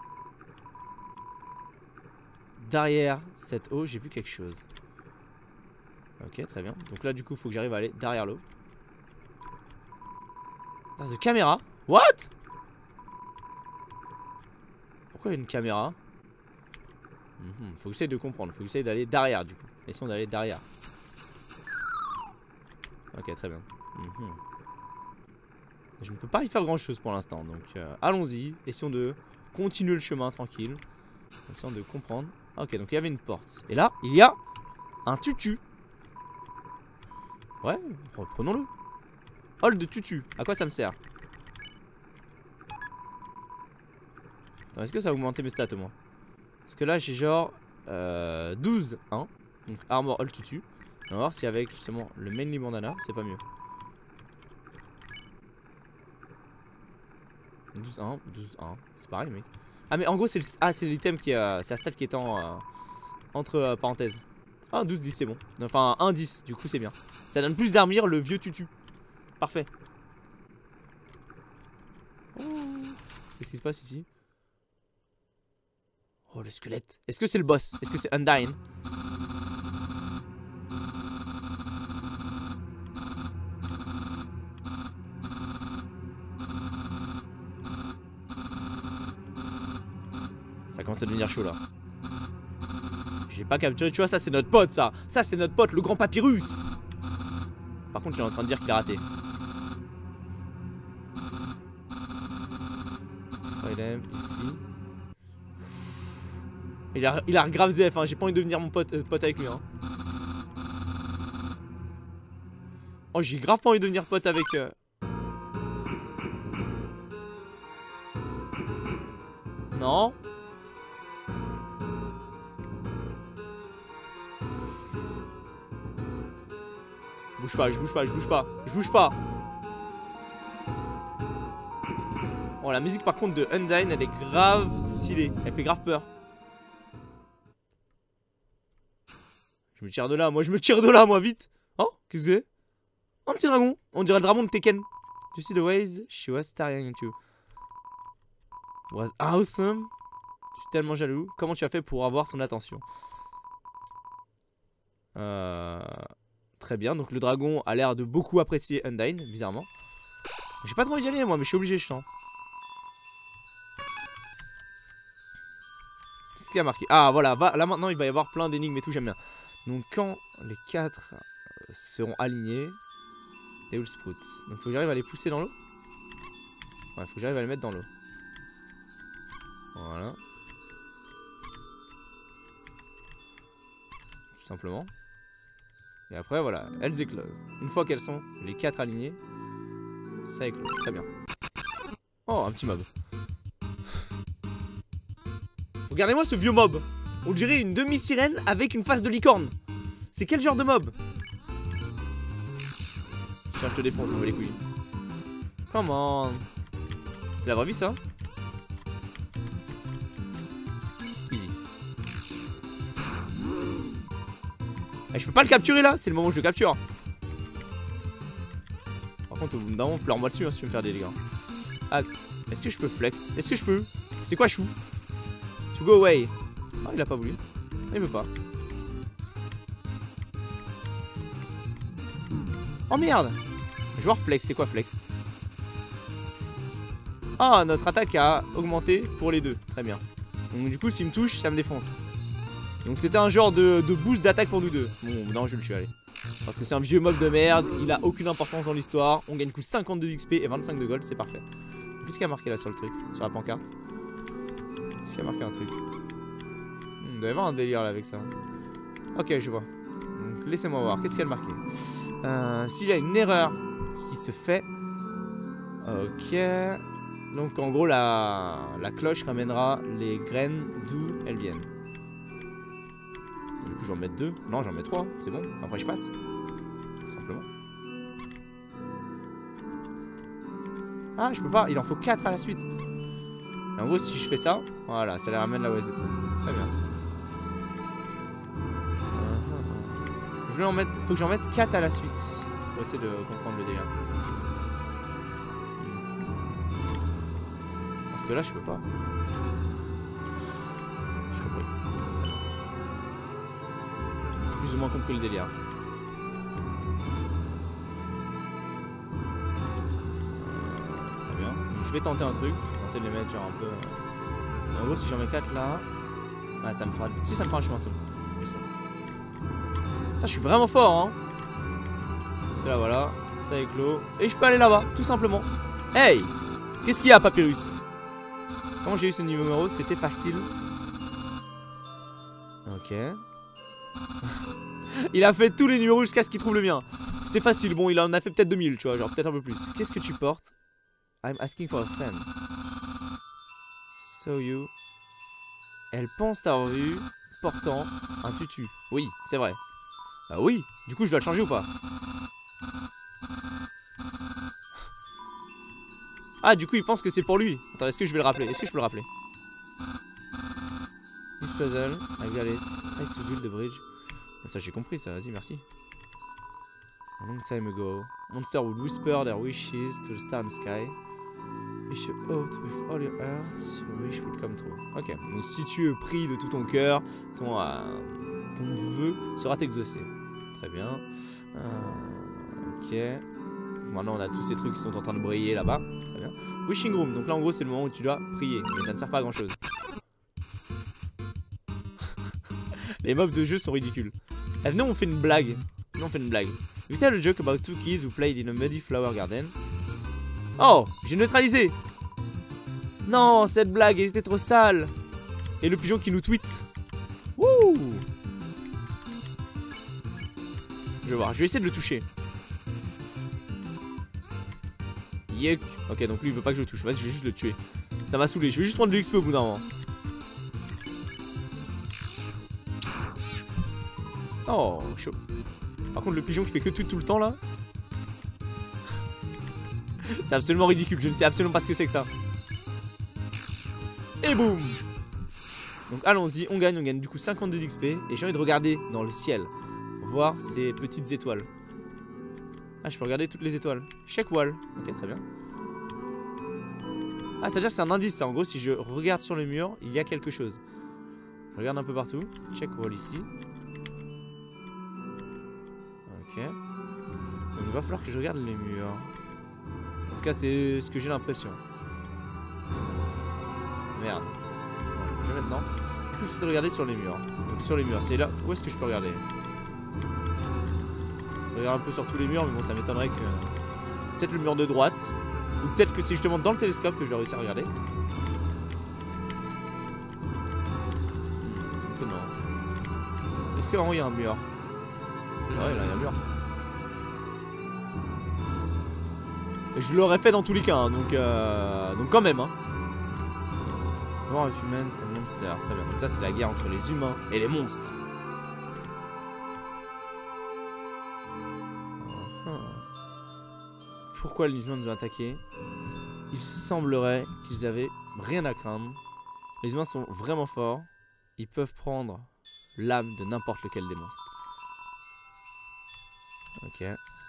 Derrière cette eau, j'ai vu quelque chose. Ok, très bien. Donc là, du coup, il faut que j'arrive à aller derrière l'eau. There's a caméra. What? Pourquoi il y a une caméra? mm-hmm. Faut que j'essaye de comprendre. Faut que j'essaye d'aller derrière, du coup. Essayons d'aller derrière. Ok, très bien. mm-hmm. Je ne peux pas y faire grand chose pour l'instant. Donc, euh, allons-y. Essayons de continuer le chemin tranquille. Essayons de comprendre. Ok, donc il y avait une porte. Et là, il y a un tutu. Ouais, prenons-le. Hold de tutu. À quoi ça me sert? Est-ce que ça va augmenter mes stats au moins? Parce que là j'ai genre euh, douze un. Donc armor hold tutu. On va voir si avec justement le mainly bandana c'est pas mieux. douze un, douze un. C'est pareil mec. Ah mais en gros c'est ah, l'item qui euh, c'est la stat qui est en euh, entre euh, parenthèses. Ah douze dix c'est bon. Enfin un dix du coup c'est bien. Ça donne plus d'armure le vieux tutu. Parfait. Oh. Qu'est-ce qui se passe ici? Oh le squelette. Est-ce que c'est le boss? Est-ce que c'est Undyne? Ça commence à devenir chaud là. J'ai pas capturé, tu vois, ça c'est notre pote ça. Ça c'est notre pote, le grand papyrus. Par contre, il est en train de dire qu'il a raté. Ici. Il a, il a grave Z F, hein. J'ai pas envie de devenir mon pote, euh, pote avec lui. Hein. Oh, j'ai grave pas envie de devenir pote avec. Euh... Non. Bouge pas, je bouge pas, je bouge pas, je bouge pas. Oh, la musique par contre de Undyne, elle est grave stylée. Elle fait grave peur. Je me tire de là, moi je me tire de là, moi, vite. Oh, qu'est-ce que c'est? Un petit dragon. On dirait le dragon de Tekken. You see the ways she was staring at you. Was awesome. Je suis tellement jaloux. Comment tu as fait pour avoir son attention? Euh... Très bien, donc le dragon a l'air de beaucoup apprécier Undyne, bizarrement. J'ai pas trop envie d'y aller, moi, mais je suis obligé, je sens. Qu'est-ce qu'il y a marqué? Ah, voilà, va, là maintenant il va y avoir plein d'énigmes et tout, j'aime bien. Donc quand les quatre seront alignés, et où le sprout? Donc faut que j'arrive à les pousser dans l'eau. Ouais, faut que j'arrive à les mettre dans l'eau. Voilà. Tout simplement. Et après voilà, elles éclosent. Une fois qu'elles sont les quatre alignées, ça éclose. Très bien. Oh, un petit mob. Faut Regardez-moi ce vieux mob. On dirait une demi-sirène avec une face de licorne. C'est quel genre de mob? Tiens, je te défonce, je m'en vais les couilles. Comment? C'est la vraie vie ça? Easy. Eh, je peux pas le capturer là? C'est le moment où je le capture. Par contre, au bout d'un moment, pleure-moi dessus hein, si tu veux me faire des dégâts. Acte. Est-ce que je peux flex? Est-ce que je peux? C'est quoi chou? To go away. Ah, il a pas voulu. Ah, il veut pas. Oh merde! Je vais voir flex. C'est quoi flex? Ah, notre attaque a augmenté pour les deux. Très bien. Donc du coup, s'il me touche, ça me défonce. Donc c'était un genre de, de boost d'attaque pour nous deux. Bon, non, je vais le tuer, allez. Parce que c'est un vieux mob de merde. Il a aucune importance dans l'histoire. On gagne coup cinquante-deux d'X P et vingt-cinq de gold. C'est parfait. Qu'est-ce qu'il y a marqué là sur le truc? Sur la pancarte? Est-ce qu'il y a marqué un truc? hmm, Il doit y avoir un délire là avec ça. Ok, je vois. Donc laissez-moi voir. Qu'est-ce qu'il y a de marqué? euh, S'il y a une erreur qui se fait. Ok. Donc en gros la, la cloche ramènera les graines d'où elles viennent. Du coup je vais en mettre deux. Non j'en mets trois, c'est bon, après je passe. Simplement. Ah je peux pas, il en faut quatre à la suite. Et en gros si je fais ça, voilà, ça les ramène là où elles étaient. Très bien. Je vais en mettre, faut que j'en mette quatre à la suite. Pour essayer de comprendre le délire. Parce que là je peux pas. J'ai compris. Plus ou moins compris le délire. Très bien. Donc, je vais tenter un truc. Tenter de les mettre genre un peu. En gros si j'en mets quatre là. Ouais ça me fera. Si ça me fera un chemin c'est bon. Putain, je suis vraiment fort hein. Parce que là voilà. Ça est clos. Et je peux aller là-bas, tout simplement. Hey! Qu'est-ce qu'il y a Papyrus? Comment j'ai eu ce numéro? C'était facile. Ok. Il a fait tous les numéros jusqu'à ce qu'il trouve le mien. C'était facile. Bon, il en a fait peut-être deux mille, tu vois. Genre peut-être un peu plus. Qu'est-ce que tu portes? I'm asking for a friend. So you. Elle pense t'avoir vu portant un tutu. Oui, c'est vrai. Bah oui. Du coup, je dois le changer ou pas? Ah, du coup, il pense que c'est pour lui. Attends, est-ce que je vais le rappeler? Est-ce que je peux le rappeler? This puzzle, I got it. Try to build the bridge. Ça, j'ai compris ça. Vas-y, merci. A long time ago, monster would whisper their wishes to the star and sky. If you hoped with all your heart, your wish would come true. Ok, donc si tu pries de tout ton cœur, ton, euh, ton vœu sera exaucé. Très bien. Euh, ok. Maintenant, on a tous ces trucs qui sont en train de briller là-bas. Très bien. Wishing room. Donc là, en gros, c'est le moment où tu dois prier. Mais ça ne sert pas à grand chose. Les mobs de jeu sont ridicules. Eh, venez, on fait une blague. Venez, on fait une blague. You tell a joke about two kids who played in a muddy flower garden. Oh, j'ai neutralisé. Non, cette blague elle était trop sale. Et le pigeon qui nous tweet. Wouh. Je vais voir, je vais essayer de le toucher. Yuck. Ok, donc lui il veut pas que je le touche. Vas-y, je vais juste le tuer. Ça m'a saoulé. Je vais juste prendre de l'X P au bout d'un moment. Oh, chaud. Par contre, le pigeon qui fait que tout tout le temps là. C'est absolument ridicule. Je ne sais absolument pas ce que c'est que ça. Et boum. Donc allons-y, on gagne, on gagne du coup cinquante-deux d'X P. Et j'ai envie de regarder dans le ciel, voir ces petites étoiles. Ah, je peux regarder toutes les étoiles. Check wall. Ok, très bien. Ah, ça veut dire que c'est un indice ça. En gros, si je regarde sur le mur, il y a quelque chose. Je regarde un peu partout. Check wall ici. Ok. Donc il va falloir que je regarde les murs. En tout cas, c'est ce que j'ai l'impression. Merde. Bon, je vais maintenant. Du coup, j'essaie de regarder sur les murs. Donc sur les murs, c'est là. Où est-ce que je peux regarder? Je regarde un peu sur tous les murs, mais bon, ça m'étonnerait que... C'est peut-être le mur de droite. Ou peut-être que c'est justement dans le télescope que je dois réussir à regarder. Étonnant. Est-ce qu'en haut il y a un mur? Ouais, là il y a un mur. Et je l'aurais fait dans tous les cas, hein, donc, euh... donc quand même. Hein. War of Humans and Monsters. Très bien. Donc ça c'est la guerre entre les humains et les monstres. Pourquoi les humains nous ont attaqués? Il semblerait qu'ils avaient rien à craindre. Les humains sont vraiment forts. Ils peuvent prendre l'âme de n'importe lequel des monstres. Ok.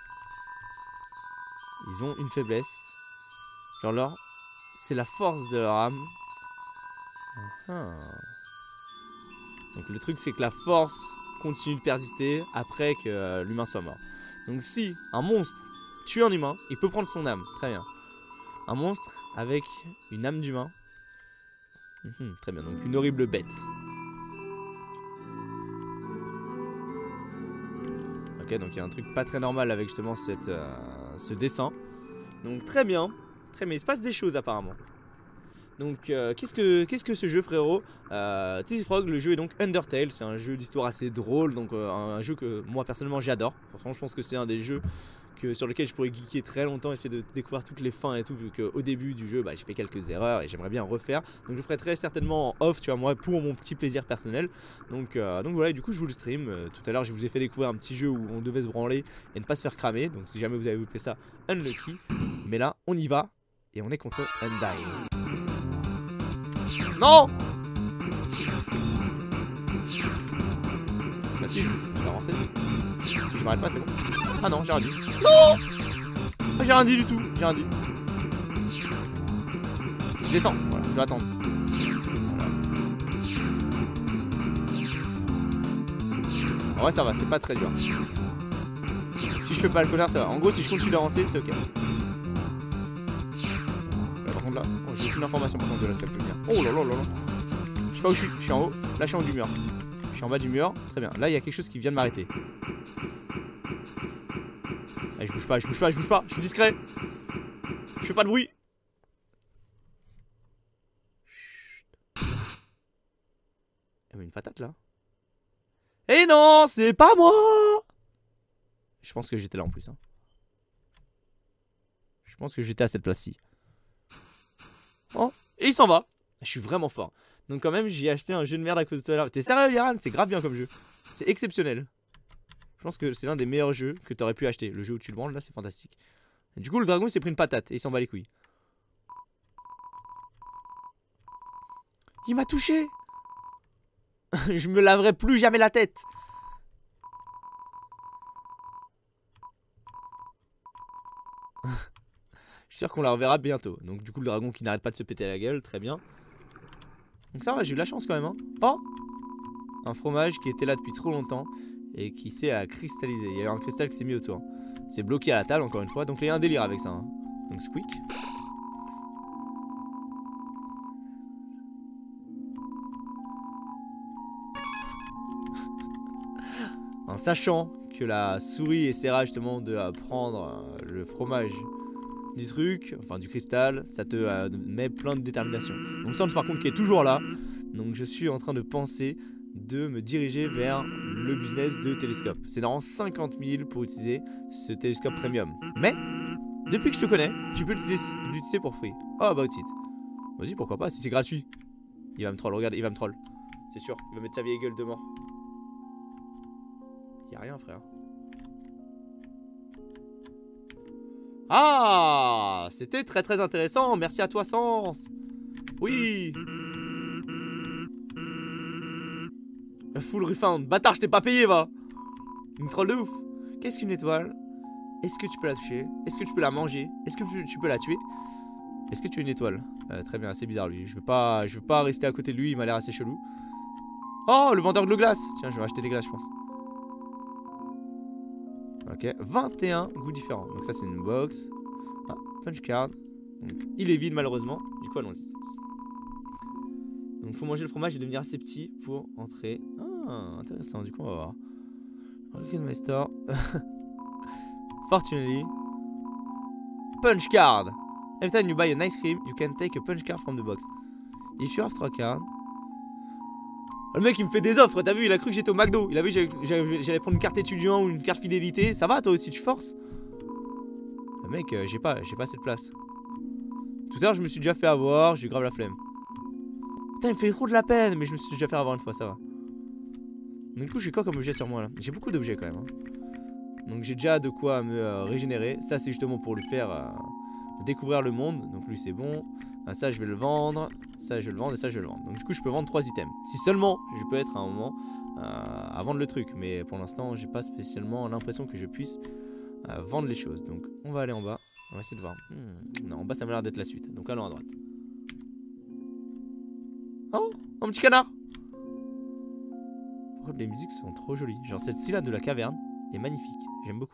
Ils ont une faiblesse. Genre leur... c'est la force de leur âme. Uh-huh. Donc le truc c'est que la force continue de persister après que euh, l'humain soit mort. Donc si un monstre tue un humain, il peut prendre son âme. Très bien. Un monstre avec une âme d'humain. Mmh, très bien, donc une horrible bête. Ok, donc il y a un truc pas très normal avec justement cette, euh, ce dessin. Donc très bien. Très bien, il se passe des choses apparemment. Donc euh, qu'est-ce que qu'est-ce que ce jeu, frérot? euh, Tizzy Frog, le jeu est donc Undertale. C'est un jeu d'histoire assez drôle. Donc euh, un jeu que moi personnellement j'adore. Franchement je pense que c'est un des jeux que, sur lequel je pourrais geeker très longtemps, essayer de découvrir toutes les fins et tout, vu qu'au début du jeu bah, j'ai fait quelques erreurs et j'aimerais bien refaire. Donc je ferai très certainement en off, tu vois, moi, pour mon petit plaisir personnel. Donc, euh, donc voilà, et du coup je vous le stream. Euh, tout à l'heure je vous ai fait découvrir un petit jeu où on devait se branler et ne pas se faire cramer. Donc si jamais vous avez loupé ça, unlucky. Mais là on y va et on est contre Undyne. Non! C'est facile, je vais avancer. Si je m'arrête pas, c'est bon. Ah non, j'ai rien dit. Non! Ah, j'ai rien dit du tout, j'ai rien dit. Je descends, voilà, je dois attendre. Voilà. En vrai, ça va, c'est pas très dur. Si je fais pas le connard, ça va. En gros, si je continue d'avancer, c'est ok. Là, par contre, là, oh, j'ai aucune information par contre de la salle de bien. Oh là là là là. Je sais pas où je suis, je suis en haut. Là, je suis en haut du mur. Je suis en bas du mur, très bien. Là, il y a quelque chose qui vient de m'arrêter. Allez, je bouge pas, je bouge pas, je bouge pas, je suis discret. Je fais pas de bruit. Chut. Il y avait une patate là. Eh non, c'est pas moi. Je pense que j'étais là en plus. Hein. Je pense que j'étais à cette place-ci. Oh, et il s'en va. Je suis vraiment fort. Donc quand même, j'ai acheté un jeu de merde à cause de toi là. T'es sérieux, Yaran? C'est grave bien comme jeu. C'est exceptionnel. Je pense que c'est l'un des meilleurs jeux que t'aurais pu acheter. Le jeu où tu le branles là, c'est fantastique. Et du coup, le dragon il s'est pris une patate et il s'en bat les couilles. Il m'a touché. Je me laverai plus jamais la tête. Je suis sûr qu'on la reverra bientôt. Donc du coup, le dragon qui n'arrête pas de se péter la gueule, très bien. Donc ça va, j'ai eu de la chance quand même. Hein. Oh, un fromage qui était là depuis trop longtemps et qui s'est à cristalliser. Il y a eu un cristal qui s'est mis autour. C'est bloqué à la table encore une fois. Donc il y a un délire avec ça. Hein. Donc squeak. En sachant que la souris essaiera justement de euh, prendre euh, le fromage du truc, enfin du cristal, ça te euh, met plein de détermination. Donc Sans par contre qui est toujours là. Donc je suis en train de penser de me diriger vers le business de télescope. C'est normalement cinquante mille pour utiliser ce télescope premium. Mais, depuis que je te connais, tu peux l'utiliser pour free. Oh about it. Vas-y, pourquoi pas, si c'est gratuit. Il va me troll, regarde, il va me troll. C'est sûr, il va mettre sa vieille gueule de mort. Y'a rien, frère. Ah, c'était très très intéressant. Merci à toi, Sens. Oui. Full refund. Bâtard, je t'ai pas payé, va. Il me troll de ouf. Qu'est-ce qu'une étoile? Est-ce que tu peux la toucher? Est-ce que tu peux la manger? Est-ce que tu peux la tuer? Est-ce que tu es une étoile? euh, Très bien, c'est bizarre lui. Je veux pas, je veux pas rester à côté de lui. Il m'a l'air assez chelou. Oh, le vendeur de glace. Tiens, je vais acheter des glaces, je pense. Ok, vingt et un goûts différents. Donc ça c'est une box. Ah, punch card. Donc il est vide malheureusement. Du coup allons-y. Donc faut manger le fromage et devenir assez petit pour entrer. Ah, intéressant. Du coup on va voir. Look at my store. Fortunately. Punch card. Every time you buy an ice cream, you can take a punch card from the box. If you have three cards. Le mec il me fait des offres, t'as vu, il a cru que j'étais au McDo. Il a vu que j'allais prendre une carte étudiant ou une carte fidélité. Ça va toi aussi, tu forces? Le mec, euh, j'ai pas, j'ai pas assez de place. Tout à l'heure je me suis déjà fait avoir, j'ai grave la flemme. Putain, il me fait trop de la peine, mais je me suis déjà fait avoir une fois, ça va. Donc, du coup, j'ai quoi comme objet sur moi là? J'ai beaucoup d'objets quand même. Hein. Donc, j'ai déjà de quoi me euh, régénérer. Ça, c'est justement pour le faire euh, découvrir le monde. Donc, lui, c'est bon. Euh, ça, je vais le vendre. Ça, je vais le vendre et ça, je vais le vendre. Donc, du coup, je peux vendre trois items. Si seulement je peux être à un moment euh, à vendre le truc. Mais pour l'instant, j'ai pas spécialement l'impression que je puisse euh, vendre les choses. Donc, on va aller en bas. On va essayer de voir. Hmm. Non, en bas, ça m'a l'air d'être la suite. Donc, allons à droite. Oh, un petit canard. Pourquoi les musiques sont trop jolies. Genre celle-ci là de la caverne est magnifique. J'aime beaucoup.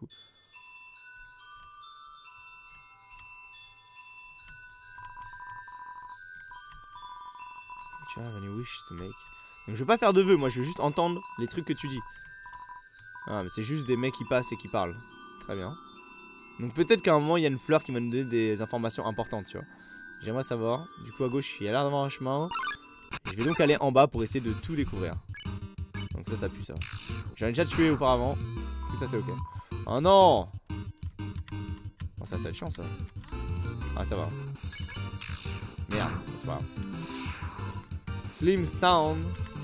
Tu as any wish to make. Donc je veux pas faire de vœux, moi je veux juste entendre les trucs que tu dis. Ah mais c'est juste des mecs qui passent et qui parlent. Très bien. Donc peut-être qu'à un moment il y a une fleur qui va nous donner des informations importantes, tu vois. J'aimerais savoir. Du coup à gauche il y a l'air d'avoir un chemin. Et je vais donc aller en bas pour essayer de tout découvrir. Donc ça, ça pue ça. J'en ai déjà tué auparavant. Du coup ça c'est ok. Oh non. Oh ça c'est de chance ça. Ah ça va. Merde, c'est pas grave. Slim Sound.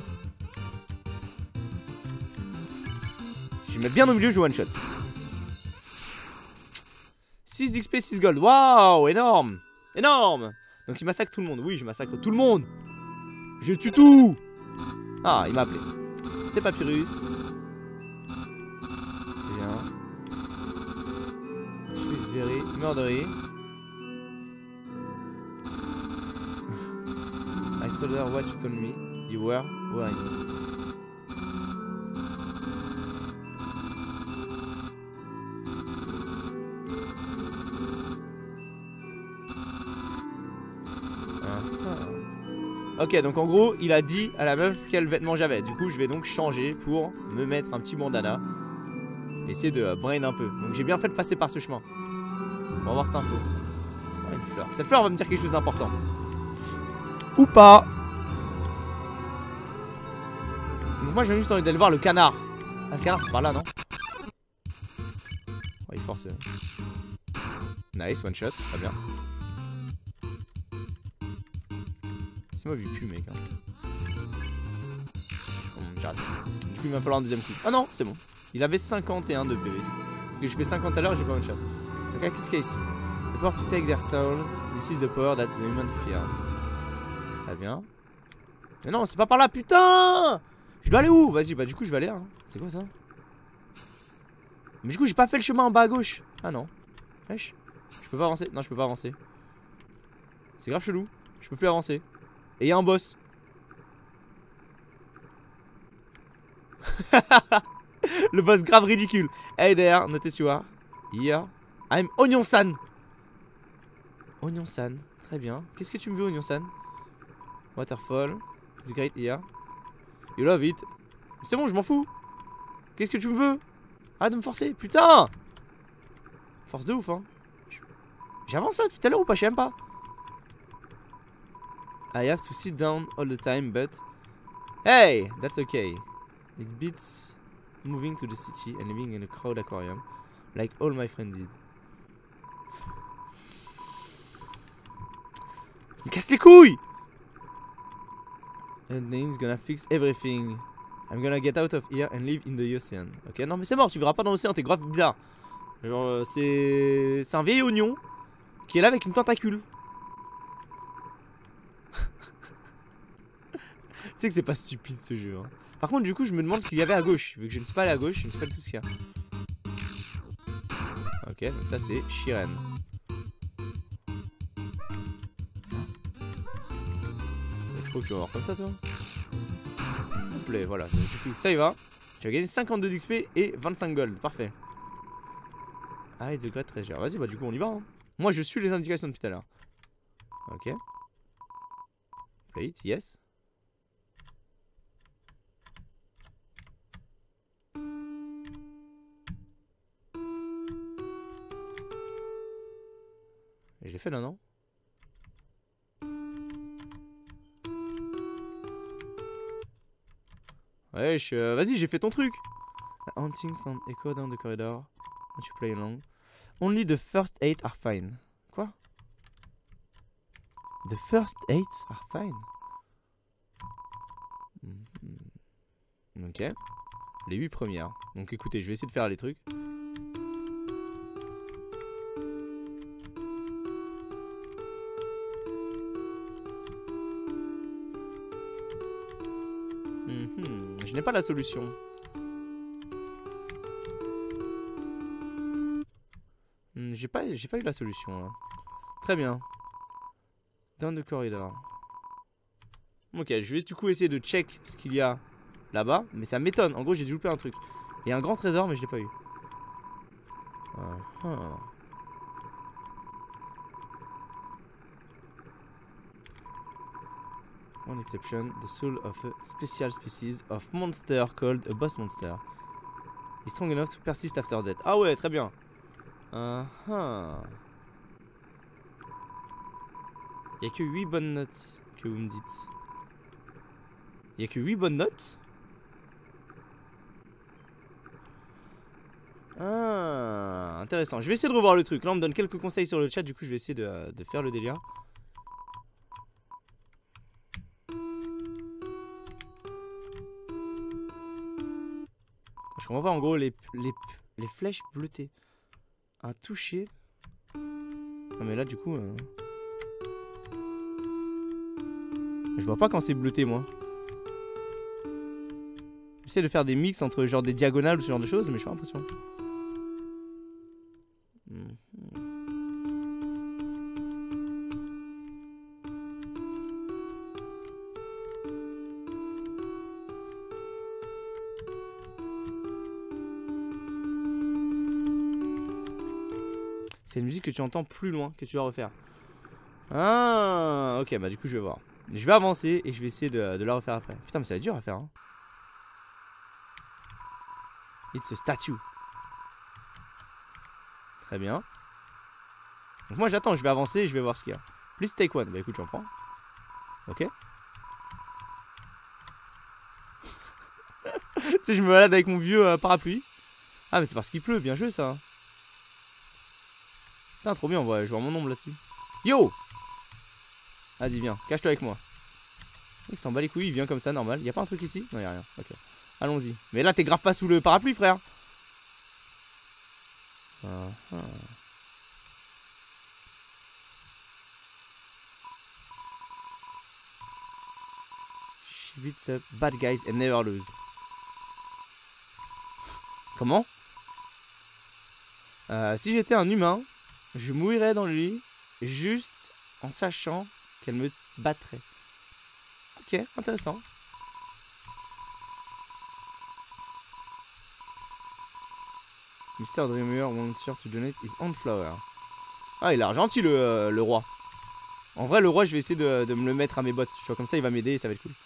Si je mets bien au milieu, je one shot. six d'X P, six gold. Waouh, énorme. Énorme. Donc il massacre tout le monde. Oui, je massacre tout le monde. Je tue tout. Ah, il m'a appelé. C'est Papyrus. Bien. Plus very murdery. I told her what you told me. You were. Where are you? Ok, donc en gros, il a dit à la meuf quel vêtement j'avais. Du coup, je vais donc changer pour me mettre un petit bandana. Essayer de brain un peu. Donc j'ai bien fait de passer par ce chemin. On va voir cette info. Ah, une fleur. Cette fleur va me dire quelque chose d'important. Ou pas. Donc moi j'ai juste envie d'aller voir le canard. Ah, le canard c'est par là, non? Oh, il force. Nice, one shot, très bien. C'est moi vu plus mec hein. Bon, j'arrête. Du coup il va falloir un deuxième coup. Ah non c'est bon. Il avait cinquante et un de P V. Parce que je fais cinquante à l'heure j'ai pas one shot. Ok, qu'est-ce qu'il y a ici? The power to take their souls. This is the power that the human fear. Très bien. Mais non c'est pas par là putain. Je dois aller où? Vas-y bah du coup je vais aller là hein. C'est quoi ça? Mais du coup j'ai pas fait le chemin en bas à gauche. Ah non. Wesh. Je peux pas avancer. Non je peux pas avancer. C'est grave chelou. Je peux plus avancer. Et il y a un boss. Le boss grave ridicule. Hey there, notice you are here. I'm Onion-san. Onion-san, très bien. Qu'est-ce que tu me veux, Onion-san? Waterfall. It's great here. You love it. C'est bon, je m'en fous. Qu'est-ce que tu me veux? Arrête de me forcer, putain. Force de ouf, hein. J'avance là tout à l'heure ou pas? Je sais même pas. I have to sit down all the time, but hey, that's okay. It beats moving to the city and living in a crowd aquarium, like all my friends did. Il me casse les couilles. And then he's gonna fix everything. I'm gonna get out of here and live in the ocean. Ok, non mais c'est mort, tu verras pas dans l'océan, t'es grave bizarre. Genre euh, c'est c'est un vieil oignon qui est là avec une tentacule. Tu sais que c'est pas stupide ce jeu hein. Par contre du coup je me demande ce qu'il y avait à gauche. Vu que je ne sais pas aller à gauche, je ne sais pas du tout ce qu'il y a. Ok donc ça c'est Shiren. Je crois que tu vas voir comme ça toi. Hop là voilà. Donc, du coup ça y va. Tu vas gagner cinquante-deux d'X P et vingt-cinq gold. Parfait. Ah it's a great treasure. Vas-y bah du coup on y va hein. Moi je suis les indications depuis tout à l'heure. Ok. Plate, yes. Je l'ai fait là, non? Ouais, je... Euh, vas-y, j'ai fait ton truc. The haunting sound echo down the corridor. Once you play along. Only the first eight are fine. Quoi? The first eight are fine? Ok. Les huit premières. Donc écoutez, je vais essayer de faire les trucs. Mm-hmm. Je n'ai pas la solution. Mm, j'ai pas, j'ai pas eu la solution là. Très bien. Down the corridor. Ok, je vais du coup essayer de check ce qu'il y a là-bas. Mais ça m'étonne. En gros, j'ai dû louper un truc. Il y a un grand trésor, mais je l'ai pas eu. Uh -huh. One exception, the soul of a special species of monster called a boss monster. Is strong enough to persist after death. Ah ouais, très bien. Uh -huh. Il y a que huit bonnes notes que vous me dites. Il y a que huit bonnes notes. Ah, intéressant. Je vais essayer de revoir le truc. Là, on me donne quelques conseils sur le chat. Du coup, je vais essayer de, de faire le délire. Je comprends pas en gros les, les, les flèches bleutées. Un toucher. Non mais là du coup euh... je vois pas quand c'est bleuté moi. J'essaie de faire des mix entre genre des diagonales ou ce genre de choses mais j'ai pas l'impression. Mmh. C'est une musique que tu entends plus loin, que tu dois refaire. Ah, ok, bah du coup je vais voir. Je vais avancer et je vais essayer de, de la refaire après. Putain, mais ça va être dur à faire. Hein. It's a statue. Très bien. Donc moi j'attends, je vais avancer et je vais voir ce qu'il y a. Please take one. Bah écoute, j'en prends. Ok. Tu sais, je me balade avec mon vieux euh, parapluie. Ah, mais c'est parce qu'il pleut, bien joué ça. Putain, trop bien, on va, je vois mon ombre là-dessus. Yo! Vas-y, viens, cache-toi avec moi. Il s'en bat les couilles, il vient comme ça, normal. Y'a pas un truc ici? Non, y'a rien. Ok. Allons-y. Mais là, t'es grave pas sous le parapluie, frère. Uh -huh. She beats up bad guys and never lose. Comment? euh, Si j'étais un humain, je mourrais dans le lit juste en sachant qu'elle me battrait. Ok, intéressant. mister Dreamer wants her to donate his own flower. Ah, il a l'air gentil le, euh, le roi. En vrai, le roi, je vais essayer de, de me le mettre à mes bottes. Tu vois, comme ça, il va m'aider et ça va être cool.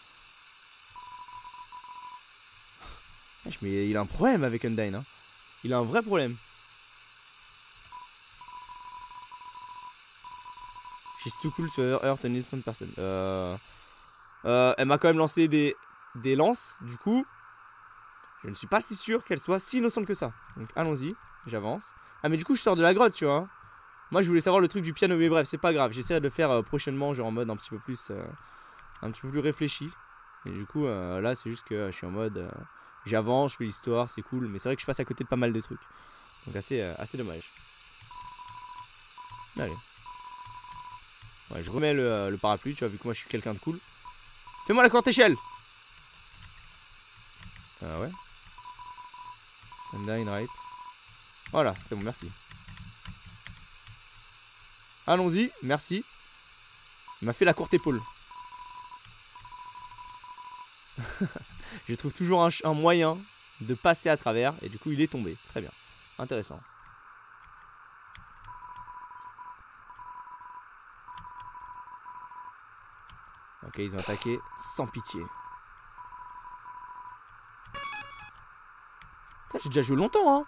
Mais il a un problème avec Undyne. Hein. Il a un vrai problème. She's too cool to hurt an innocent person. Euh, euh, elle m'a quand même lancé des, des lances. Du coup, je ne suis pas si sûr qu'elle soit si innocente que ça. Donc allons-y, j'avance. Ah mais du coup je sors de la grotte, tu vois. Moi je voulais savoir le truc du piano, mais bref, c'est pas grave. J'essaierai de le faire euh, prochainement, genre en mode un petit peu plus, euh, un petit peu plus réfléchi. Et du coup euh, là c'est juste que euh, je suis en mode, euh, j'avance, je fais l'histoire, c'est cool. Mais c'est vrai que je passe à côté de pas mal de trucs. Donc assez, euh, assez dommage. Allez. Ouais, je remets le, euh, le parapluie, tu vois, vu que moi je suis quelqu'un de cool. Fais-moi la courte échelle. Ah ouais. Sunline right. Voilà, c'est bon, merci. Allons-y, merci. Il m'a fait la courte épaule. Je trouve toujours un, un moyen de passer à travers. Et du coup, il est tombé. Très bien. Intéressant. Ok, ils ont attaqué sans pitié. J'ai déjà joué longtemps, hein.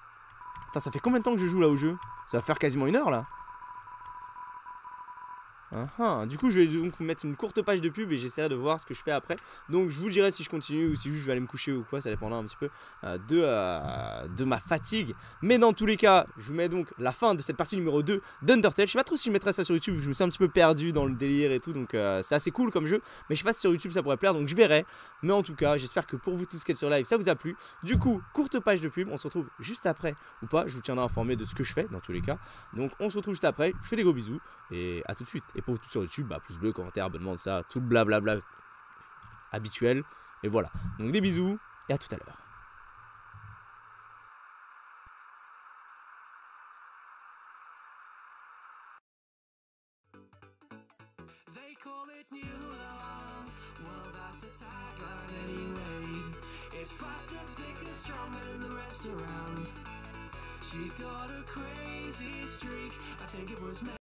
Putain, ça fait combien de temps que je joue là au jeu? Ça va faire quasiment une heure là. Uh Uh -huh. Du coup, je vais donc vous mettre une courte page de pub et j'essaierai de voir ce que je fais après. Donc, je vous dirai si je continue ou si juste je vais aller me coucher ou quoi. Ça dépendra un petit peu euh, de, euh, de ma fatigue. Mais dans tous les cas, je vous mets donc la fin de cette partie numéro deux d'Undertale. Je sais pas trop si je mettrai ça sur YouTube, vu que je me suis un petit peu perdu dans le délire et tout. Donc, euh, c'est assez cool comme jeu. Mais je sais pas si sur YouTube ça pourrait plaire. Donc, je verrai. Mais en tout cas, j'espère que pour vous tous qui êtes sur live, ça vous a plu. Du coup, courte page de pub. On se retrouve juste après ou pas. Je vous tiendrai informé de ce que je fais dans tous les cas. Donc, on se retrouve juste après. Je fais des gros bisous et à tout de suite. Et pour vous tous sur YouTube, bah, pouce bleu, commentaire, abonnement, ça, tout le blablabla habituel. Et voilà. Donc des bisous et à tout à l'heure. She's got a crazy streak. I think it was